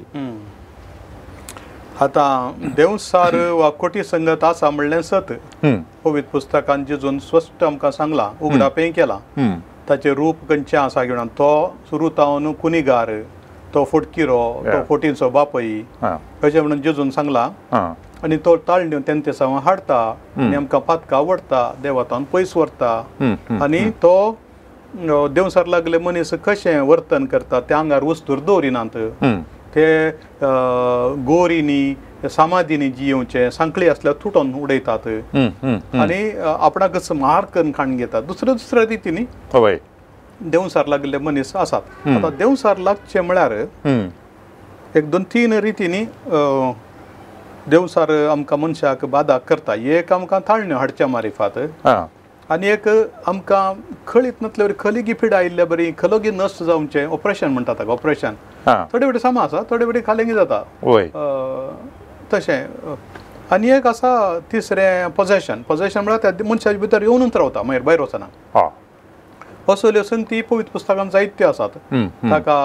आतां देवसार वा कोटी संगत आसा म्हणलें सत पवित्र पुस्तकान जेजून स्पश्ट आमकां सांगलां उगडापेय केलां ताचें रूप खंयचें आसा घेवन तो सुरूतावन कुनिगार तो फोटकिरो तो फोटींचो बापय अशें म्हणून जेजून सांगलां आनी तो ताळण्यो तेंते सावन हाडटा आनी आमकां पातकां आवडटा देवातान पयस व्हरता आनी तो देवसार लागले मनीस कशें वर्तन करता त्या आंगार वस्तूर दवरिनात ते गोरीनी समाधीनी जियोवचे सांकळी आसल्यार तुटोवन उडयतात आनी आपणाक मार करून खाण घेतात दुसऱ्या दुसऱ्या रितीनी देवसार लागले मनीस आसात आतां देवसार लागचे म्हळ्यार एक दोन तीन रितीनी देवसार आमकां मनशाक बादाक करता एक आमकां ताळण्यो हाडच्या मारिफात आनी एक आमकां खळीत नातल्यार खली गिफीड आयिल्ल्या बरी खलोगी नश्ट जावचें ऑपरेशन म्हणटा ताका ऑपरेशन थोडे फावटी सामा आसा थोडे फावटी खालेंगी जाता तशें आनी एक आसा तिसरें पोजेशन पोजेशन म्हळ्यार त्या मनशाच्या भितर येवनूच रावता मागीर भायर वचना हा असल्यो संगती पवित्र पुस्तकांत जायत्यो आसात ताका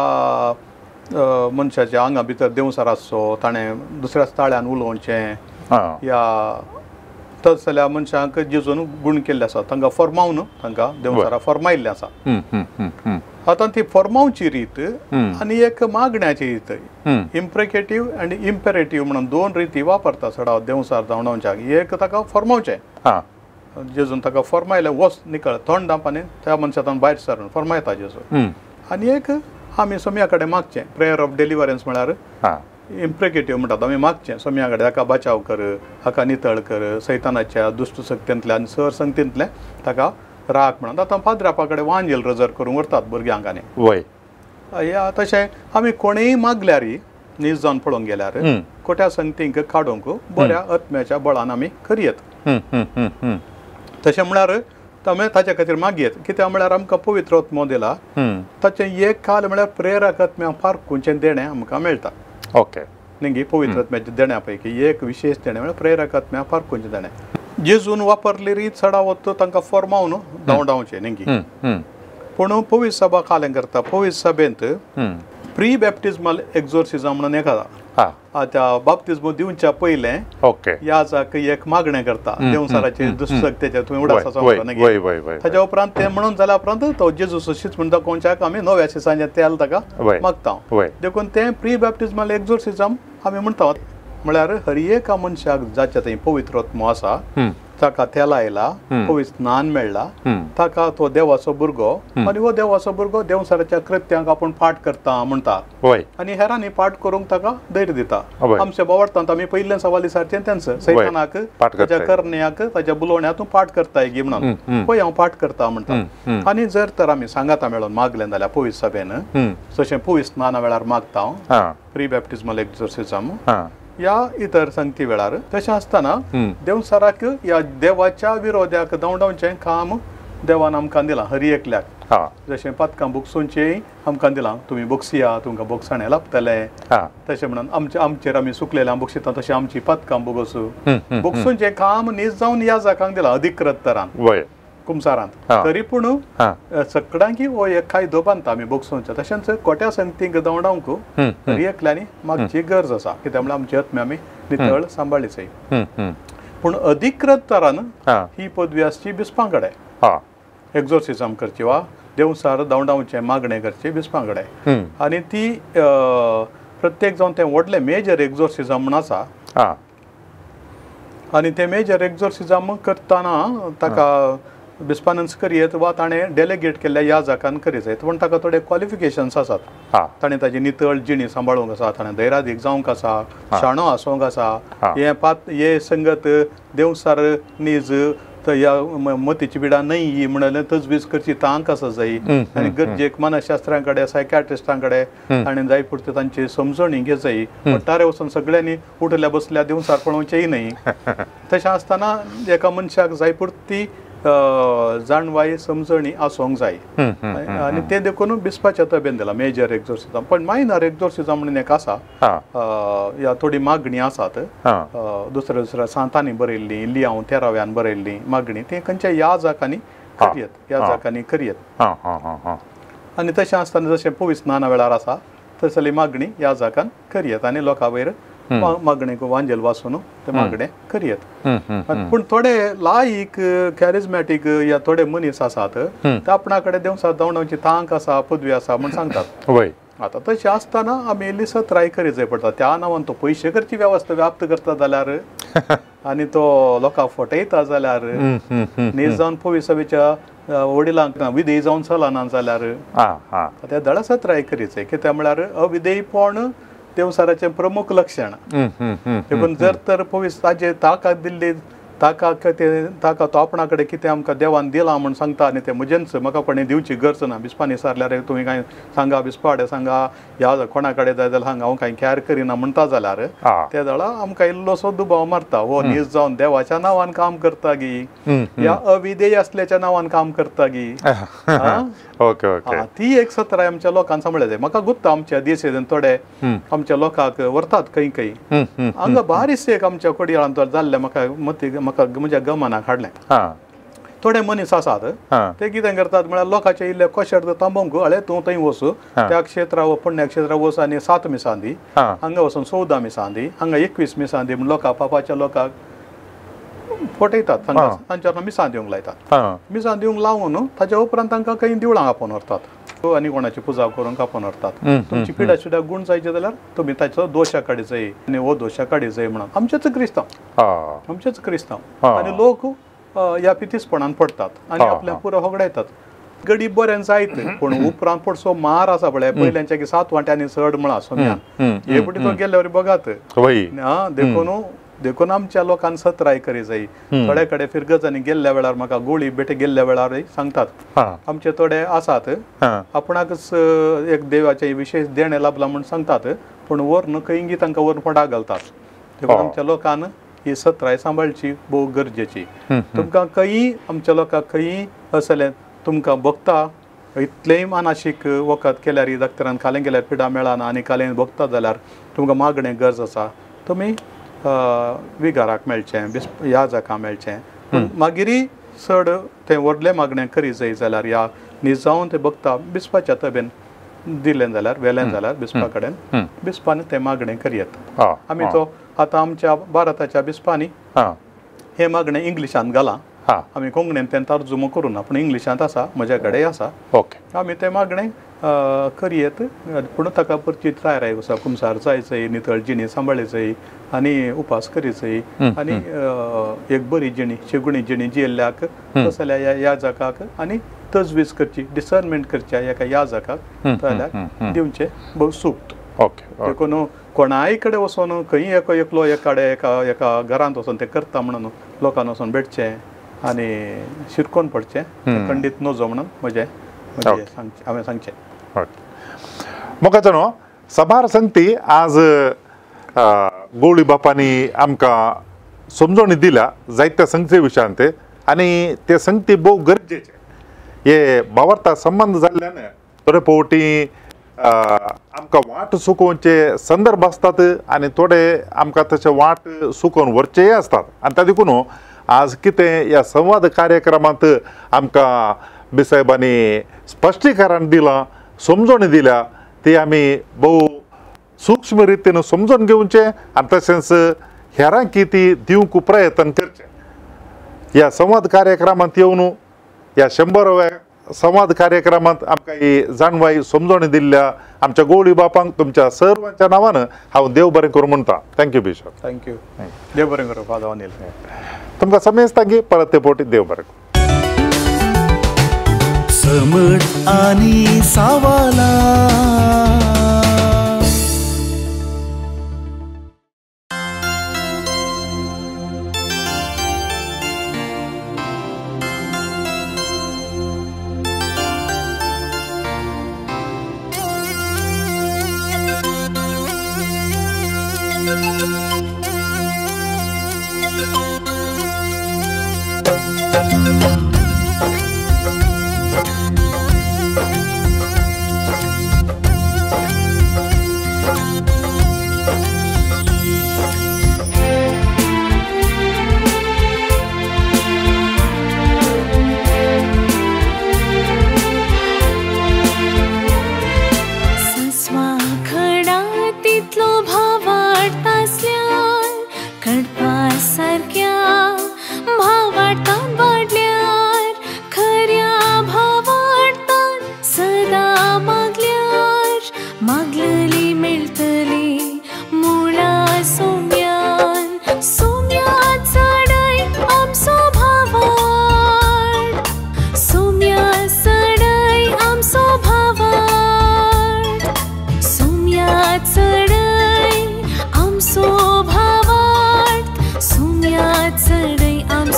मनशाच्या आंगा भितर देवसार आसचो ताणें दुसऱ्या ताळ्यान उलोवचें या तस जाल्यार मनशांक जेजून गुण केल्ले आसा तांकां फॉर्मावन तांकां देवसारा फॉर्मायिल्लें आसा आतां ती फॉर्मावची रीत आनी एक मागण्याची रीत इम्प्रिकेटीव आनी इम्पेरेटीव म्हणून दोन रिती वापरता सडा देवसार धांवडावच्याक एक ताका फॉर्मावचें जेजून ताका फॉर्मायलें वच निकळ तोंड दाप आनी त्या मनशांतल्यान भायर सरून फॉर्मायता जेजू आनी एक आमी सोम्या कडेन मागचें प्रेयर ऑफ डेलिव्हरन्स म्हळ्यार इम्प्रिकेटीव म्हणटात आमी मागचें सोम्या कडेन हाका बचाव कर हाका नितळ कर सैतानाच्या दुश्ट शक्तींतल्यान सर संगतींतले ताका राख म्हणून आतां पाद्रापा कडेन वांजेल रजर करूंक व्हरतात भुरग्यांक आनी वय या तशें आमी कोणेय मागल्यार नीज जावन पळोवंक गेल्यार खोट्या संगतींक काडूंक बऱ्या आत्म्याच्या बळान आमी करयेत तशें म्हळ्यार आमी ताचे खातीर मागयेत कित्याक म्हळ्यार आमकां पवित्र आत्मो दिला ताचें एक काल म्हळ्यार प्रेरक आत्म्या पारखुचें देणें आमकां मेळटा ओके न्ही पवित्र आत्म्याच्या देण्या पैकी एक विशेष देणें म्हळ्यार प्रेरक आत्म्या पारखुचें देणें जेजून वापरली रीत सडा वत तांकां फॉर्मावन धांवडावचें न्ही पूण पवित्र सभा कालें करता पवित्र सभेंत प्री बॅप्टिजमल एक्झॉर्सिझम म्हणून एक आसा आतां बाप्तिस्म दिवच्या पयलें ओके याजाक एक मागणें करता देवसाराचे दुश्टशक्तीचे तुवें उडासा ताच्या उपरांत तें म्हणून जाल्या उपरांत तो जेजू शिश म्हणटा कोणच्याक आमी नव्या शिसांचें तेल ताका मागता देखून तें प्री बॅप्टिजमल एक्झॉर्सिझम आमी म्हणटा म्हळ्यार हर एका मनशाक जाच्या थंय पवित्र आत्मो आसा ताका तेल आयला पवित्र स्नान मेळ्ळा ताका तो देवाचो भुरगो आनी हो देवाचो भुरगो देवसाराच्या कृत्यांक आपूण पाठ करता म्हणटा आनी हेरांनी पाठ करूंक ताका धैर्य दिता आमच्या बोवार्थांत आमी पयलें सवाल विचारचें तेंच सैतानाक ताच्या करण्याक ताच्या बुलोवण्याक तूं पाठ करताय गी म्हणून पळय हांव पाठ करता म्हणटा आनी जर तर आमी सांगाता मेळोन मागलें जाल्यार पवित्र सभेन जशें पवित्र स्नाना वेळार मागता हांव प्री बॅप्टिजमल एक्झॉर्सिझम या इतर संगती वेळार तशें आसतना देवसाराक या देवाच्या विरोध्याक धांवडावचें काम देवान आमकां दिलां हर एकल्याक जशें पदकां बुक्सूंचेय आमकां दिलां तुमी बुक्सिया तुमकां बुक्साणें लाभतलें तशें म्हणून आमच्या आमचेर आमी सुकलेल्या बुक्सिता तशें आमची पदकां बुगोसू बुक्सूंचें काम नीज जावन ह्या जाकांक दिलां अधिकृत तरान कुमसारांत तरी पूण सगळ्यांक हो एक कायदो बांदता आमी बुक्सूंचो तशेंच खोट्या संगतींक धांवडावंक हर एकल्यांनी मागची गरज आसा कित्याक म्हळ्यार आमची आत्म्या आमी नितळ सांबाळली जाय पूण अधिकृत तरान ही पदवी आसची बिस्पां कडेन एक्झॉर्सिझम करची वा देवसार धांवडावचें मागणें करचें बिस्पां कडेन आनी ती प्रत्येक जावन तें व्हडलें मेजर एक्झॉर्सिझम म्हूण आसा आनी तें मेजर एक्झॉर्सिझम करतना ताका बिस्पानन्स करीत वा ताणें डेलिगेट केल्ल्या ह्या जाकान करी जायत पूण ताका थोडे क्वॉलिफिकेशन्स आसात ताणें ताची नितळ जिणी सांबाळूंक आसा ताणें धैर्यादीक जावंक आसा शाणो आसूंक आसा हे पात हे संगत देवसार नीज ह्या मतीची पिडा न्हय ही म्हणल्यार तजवीज करची तांक आसा जाय आनी गरजेक मनशास्त्रां कडेन सायकॅट्रिस्टां कडेन ताणें जाय पुरते तांची समजणी घेत जाय पट्टारे वचून सगळ्यांनी उठल्या बसल्या देवसार पळोवचेंय न्हय तशें आसतना एका मनशाक जाय पुरती जाणवाय समजणी आसूंक जाय आनी तें देखून बिस्पाच्या तब्यान दिला मेजर एक्झॉर्सिझम पण मायनर एक्झॉर्सिझम म्हणून एक आसा ह्या थोडी मागणी आसात दुसऱ्या दुसऱ्या सांतांनी बरयल्ली लियाव तेराव्यान बरयल्ली मागणी ती खंयच्या ह्या जाकांनी करयत ह्या जाकांनी करयत आनी तशें आसतना जशें पवित्र स्नाना वेळार आसा तसली मागणी ह्या जाकान करयत आनी लोकां वयर मागणेक वांजेल वाचून ते मागणें करयत पूण थोडे लायक कॅरिझमॅटीक या थोडे मनीस आसात ते आपणा कडेन देवसार धांवडावची तांक आसा पदवी आसा म्हूण सांगतात आतां तशें आसतना आमी इल्लीसो ट्राय करीत जाय पडटा त्या नांवान तो पयशे करची वेवस्था व्याप्त करता जाल्यार आनी तो लोकांक फटयता जाल्यार न्ही जावन पवित्र सभेच्या वडिलांक विधेय जावन चलना जाल्यार त्या दळासा ट्राय करीत जाय कित्याक म्हळ्यार अविधेयपण देवसाराचें प्रमुख लक्षण देखून जर तर पवित्र ताजे ताका दिल्ली ताका ते ताका तो आपणा कडेन कितें आमकां देवान दिलां म्हूण सांगता आनी तें म्हजेंच म्हाका कोणें दिवची गरज ना. बिस्पांनी सारल्यार तुमी कांय सांगा बिस्पाडे सांगा ह्या कोणा कडेन जाय जाल्यार हांगा हांव कांय कॅर करिना म्हणटा जाल्यार त्या वेळा आमकां इल्लोसो दुबाव मारता. हो नीज जावन देवाच्या नांवान काम करता गी या अविधेय असल्याच्या नांवान काम करता गी. ओके ओके ती एक सत्राय आमच्या लोकांक सांबाळल्या जाय. म्हाका गुत्ता आमच्या देशेन थोडे आमच्या लोकांक व्हरतात खंय खंय हांगा बारीकशे एक आमच्या कोडयाळांत जाल्ले म्हाका मती म्हाका म्हज्या गमनाक हाडलें. थोडे मनीस आसात ते कितें करतात म्हळ्यार लोकांचे इल्ले कोशेर तांबोंक हळे तूं थंय वच त्या क्षेत्रार पुण्य क्षेत्रार वच आनी सात मिसां दी हांगा वचून चवदा मिसां दी हांगा एकवीस मिसां दी म्हण लोकां पापाच्या लोकांक फटयतात तांच्या मिसां दिवंक लायतात. मिसां दिवंक लावन ताच्या उपरांत तांकां खंय देवळांक आपोवन व्हरतात आनी कोणाची पुजा करूंक आपोवन व्हरतात. तुमची पिड्या शिड्या गुण जायचे जाल्यार तुमी ताचो दोशा काडी जाय आनी हो दोशा काडी जाय म्हणून आमचेच क्रिस्तांव आमचेच क्रिस्तांव आनी लोक ह्या पितीसपणान पडतात आनी आपल्या पुरो होगडायतात. गडी बरें जायत पूण उपरांत पडसो मार आसा पळय पयल्यांच्या की सात वांट्यांनी चड म्हणा सोम्यान हे पटी तो गेल्यावर बगात देखून देखून आमच्या लोकांक सत्राय करी जाय. थोड्या कडेन फिरगजांनी गेल्ल्या वेळार म्हाका गोळी बेटे गेल्ल्या वेळार सांगतात आमचे थोडे आसात आपणाकच एक देवाचे विशेष देणे लाभला म्हूण सांगतात पूण वर खंयी तांकां वर फडाक घालतात. देखून आमच्या लोकांन ही सत्राय सांबाळची भोव गरजेची. तुमकां खंयी आमच्या लोकांक खंयी असलें तुमकां भोगता इतलेय मानसीक वखद केल्यार ही डॉक्टरान कालें गेल्यार पिडा मेळना आनी कालें भोगता जाल्यार तुमकां मागणें गरज आसा तुमी विगाराक मेळचें ह्या जाका मेळचें मागीर चड तें व्हडलें मागणें करी जाय जाल्यार ह्या निजावन तें भोगता बिस्पाच्या तबेन दिलें जाल्यार वेलें जाल्यार बिस्पा कडेन बिस्पान तें मागणें करयेत. आमी तो आतां आमच्या भारताच्या बिस्पांनी हें मागणें इंग्लिशांत घालां. आमी कोंकणीन तें तर्जुमो करूना पूण इंग्लिशांत आसा म्हज्या कडेन आसा. आमी तें मागणें करयेत पूण ताका परची तयाराय आसा. कुमसार जायचंय नितळ जिणी सांबाळली जाय आनी उपास करी जाय आनी एक बरी जिणी शेगुणी जिणी जियेल्ल्याक तसल्या ह्या जाकाक आनी तजवीज करची डिसर्नमेंट करच्या एका ह्या जाकाक जाल्यार दिवचें भोव सूक्त. देखून कोणाय कडेन वचून खंय एक एकलो एकाडे एका एका घरांत वचून तें करता म्हणून लोकांक वचून भेटचें आनी शिरकोन पडचें खंडीत नजो म्हणून म्हजें हांवें सांगचें. म्हाका जाणो सभार सांगती आज गवळी बापांनी आमकां समजोवणी दिल्या जायत्या संगती विशयांत आनी ते संगती भोव गरजेचे. हे भावार्था संबंध जाल्ल्यान थोडे फावटी आमकां वाट चुकोवचे संदर्भ आसतात आनी थोडे आमकां तशे वाट चुकोवन व्हरचेय आसतात. आनी ताका देखून आज कितें ह्या संवाद कार्यक्रमांत आमकां बिसायबांनी स्पश्टीकरण दिलां समजोवणी दिल्या ती आमी भोव सूक्ष्म रितीन समजून घेवचें आनी तशेंच हेरांकी ती दिवंक प्रयत्न करचे. ह्या संवाद कार्यक्रमांत येवन ह्या शंबराव्या संवाद कार्यक्रमांत आमकां ही जाणवाई समजोवणी दिल्ल्या आमच्या गवळी बापांक तुमच्या सर्वांच्या नांवान हांव देव बरें करूं म्हणटा. Thank you bishop. थँक्यू देव बरें करूं फादर अनिल. तुमकां समेज तांगी परत ते पोटी देव बरें करूं. समट आनी सावाला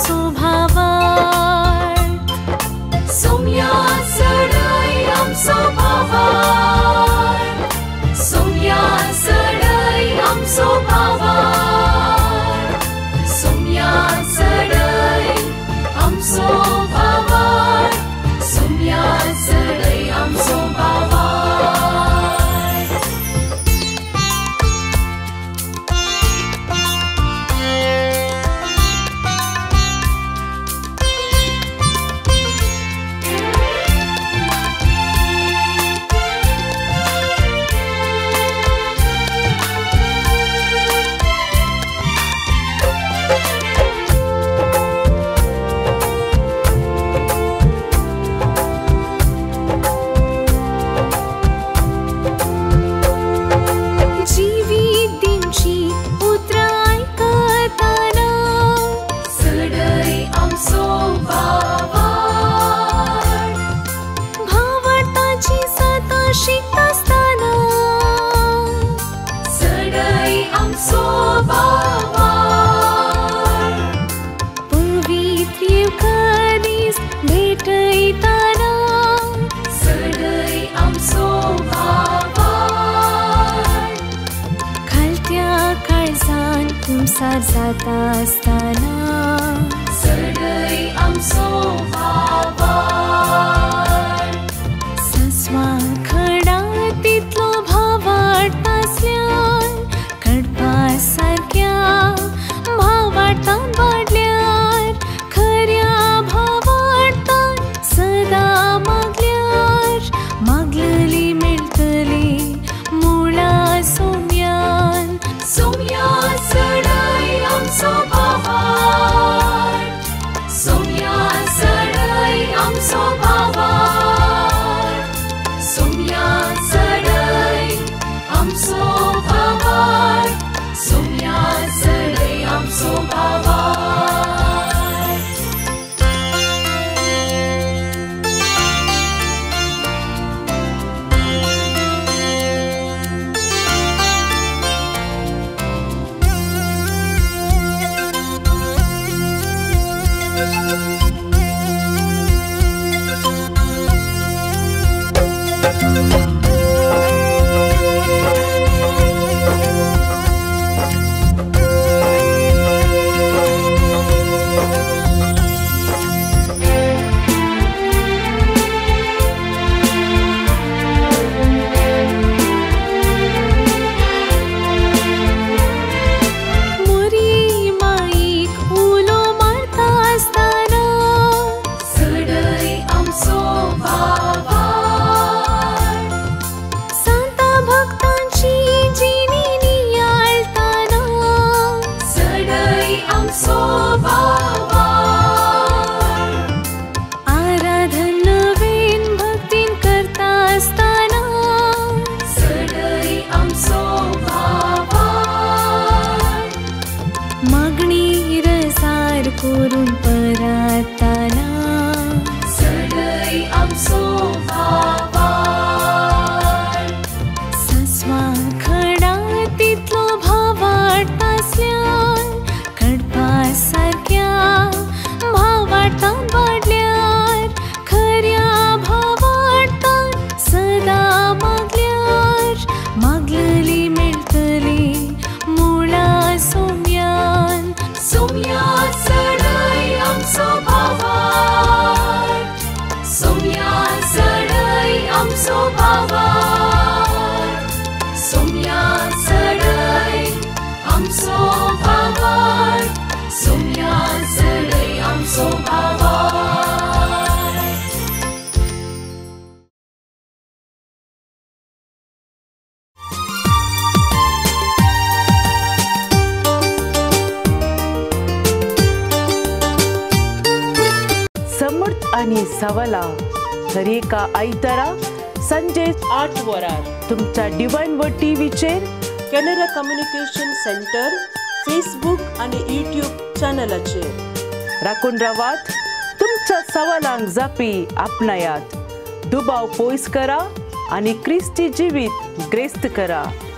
आमचो भावार सोम्या चढय आमचो भावार सोम्या चढय आमचो भावार सोम्या चढय आमचो भावार सोम्या चढय आमचो भावार तुमसार जाता असताना चढय आमचो भावार सस्वा खडा तितलो भावार्थ आसल्यान कडपा सारक्या भावार्थान वाडल्यार खऱ्या भावार्थान सदा मागल्यार मागलेली मेळटली मुळा सोम्यान सोम्या चढय आमचो भावार सोम्या चढय आमचो भावार सोम्या चढय आमचो भावार सोम्या चढय आमचो भावार करून परताना चढय आमचो भावार सस्वा खडा तितलो भावार्थ आसल्यान कडपा सारक्या भावार्थान वाडल्यार खऱ्या भावार्थान सदा मागल्यार मागलेली मेळटली मुळा सोम्यान सोम्या चढय आमचो भावार सोम्या चढय आमचो भावार सोम्या चढय आमचो भावार सोम्या चढय आमचो भावार समर्थ आणि सवाला हर एका आयतारा संजे आठ वरार तुमच्या डिवाइन वर्ड टीव्हीचेर कॅनरा कम्युनिकेशन सेंटर फेसबुक आणि यूट्यूब चॅनलाचेर राखून रावात तुमच्या सवालांक जापी आपणायात दुबाव पयस करा आणि क्रिस्ती जिवीत ग्रेस्त करा.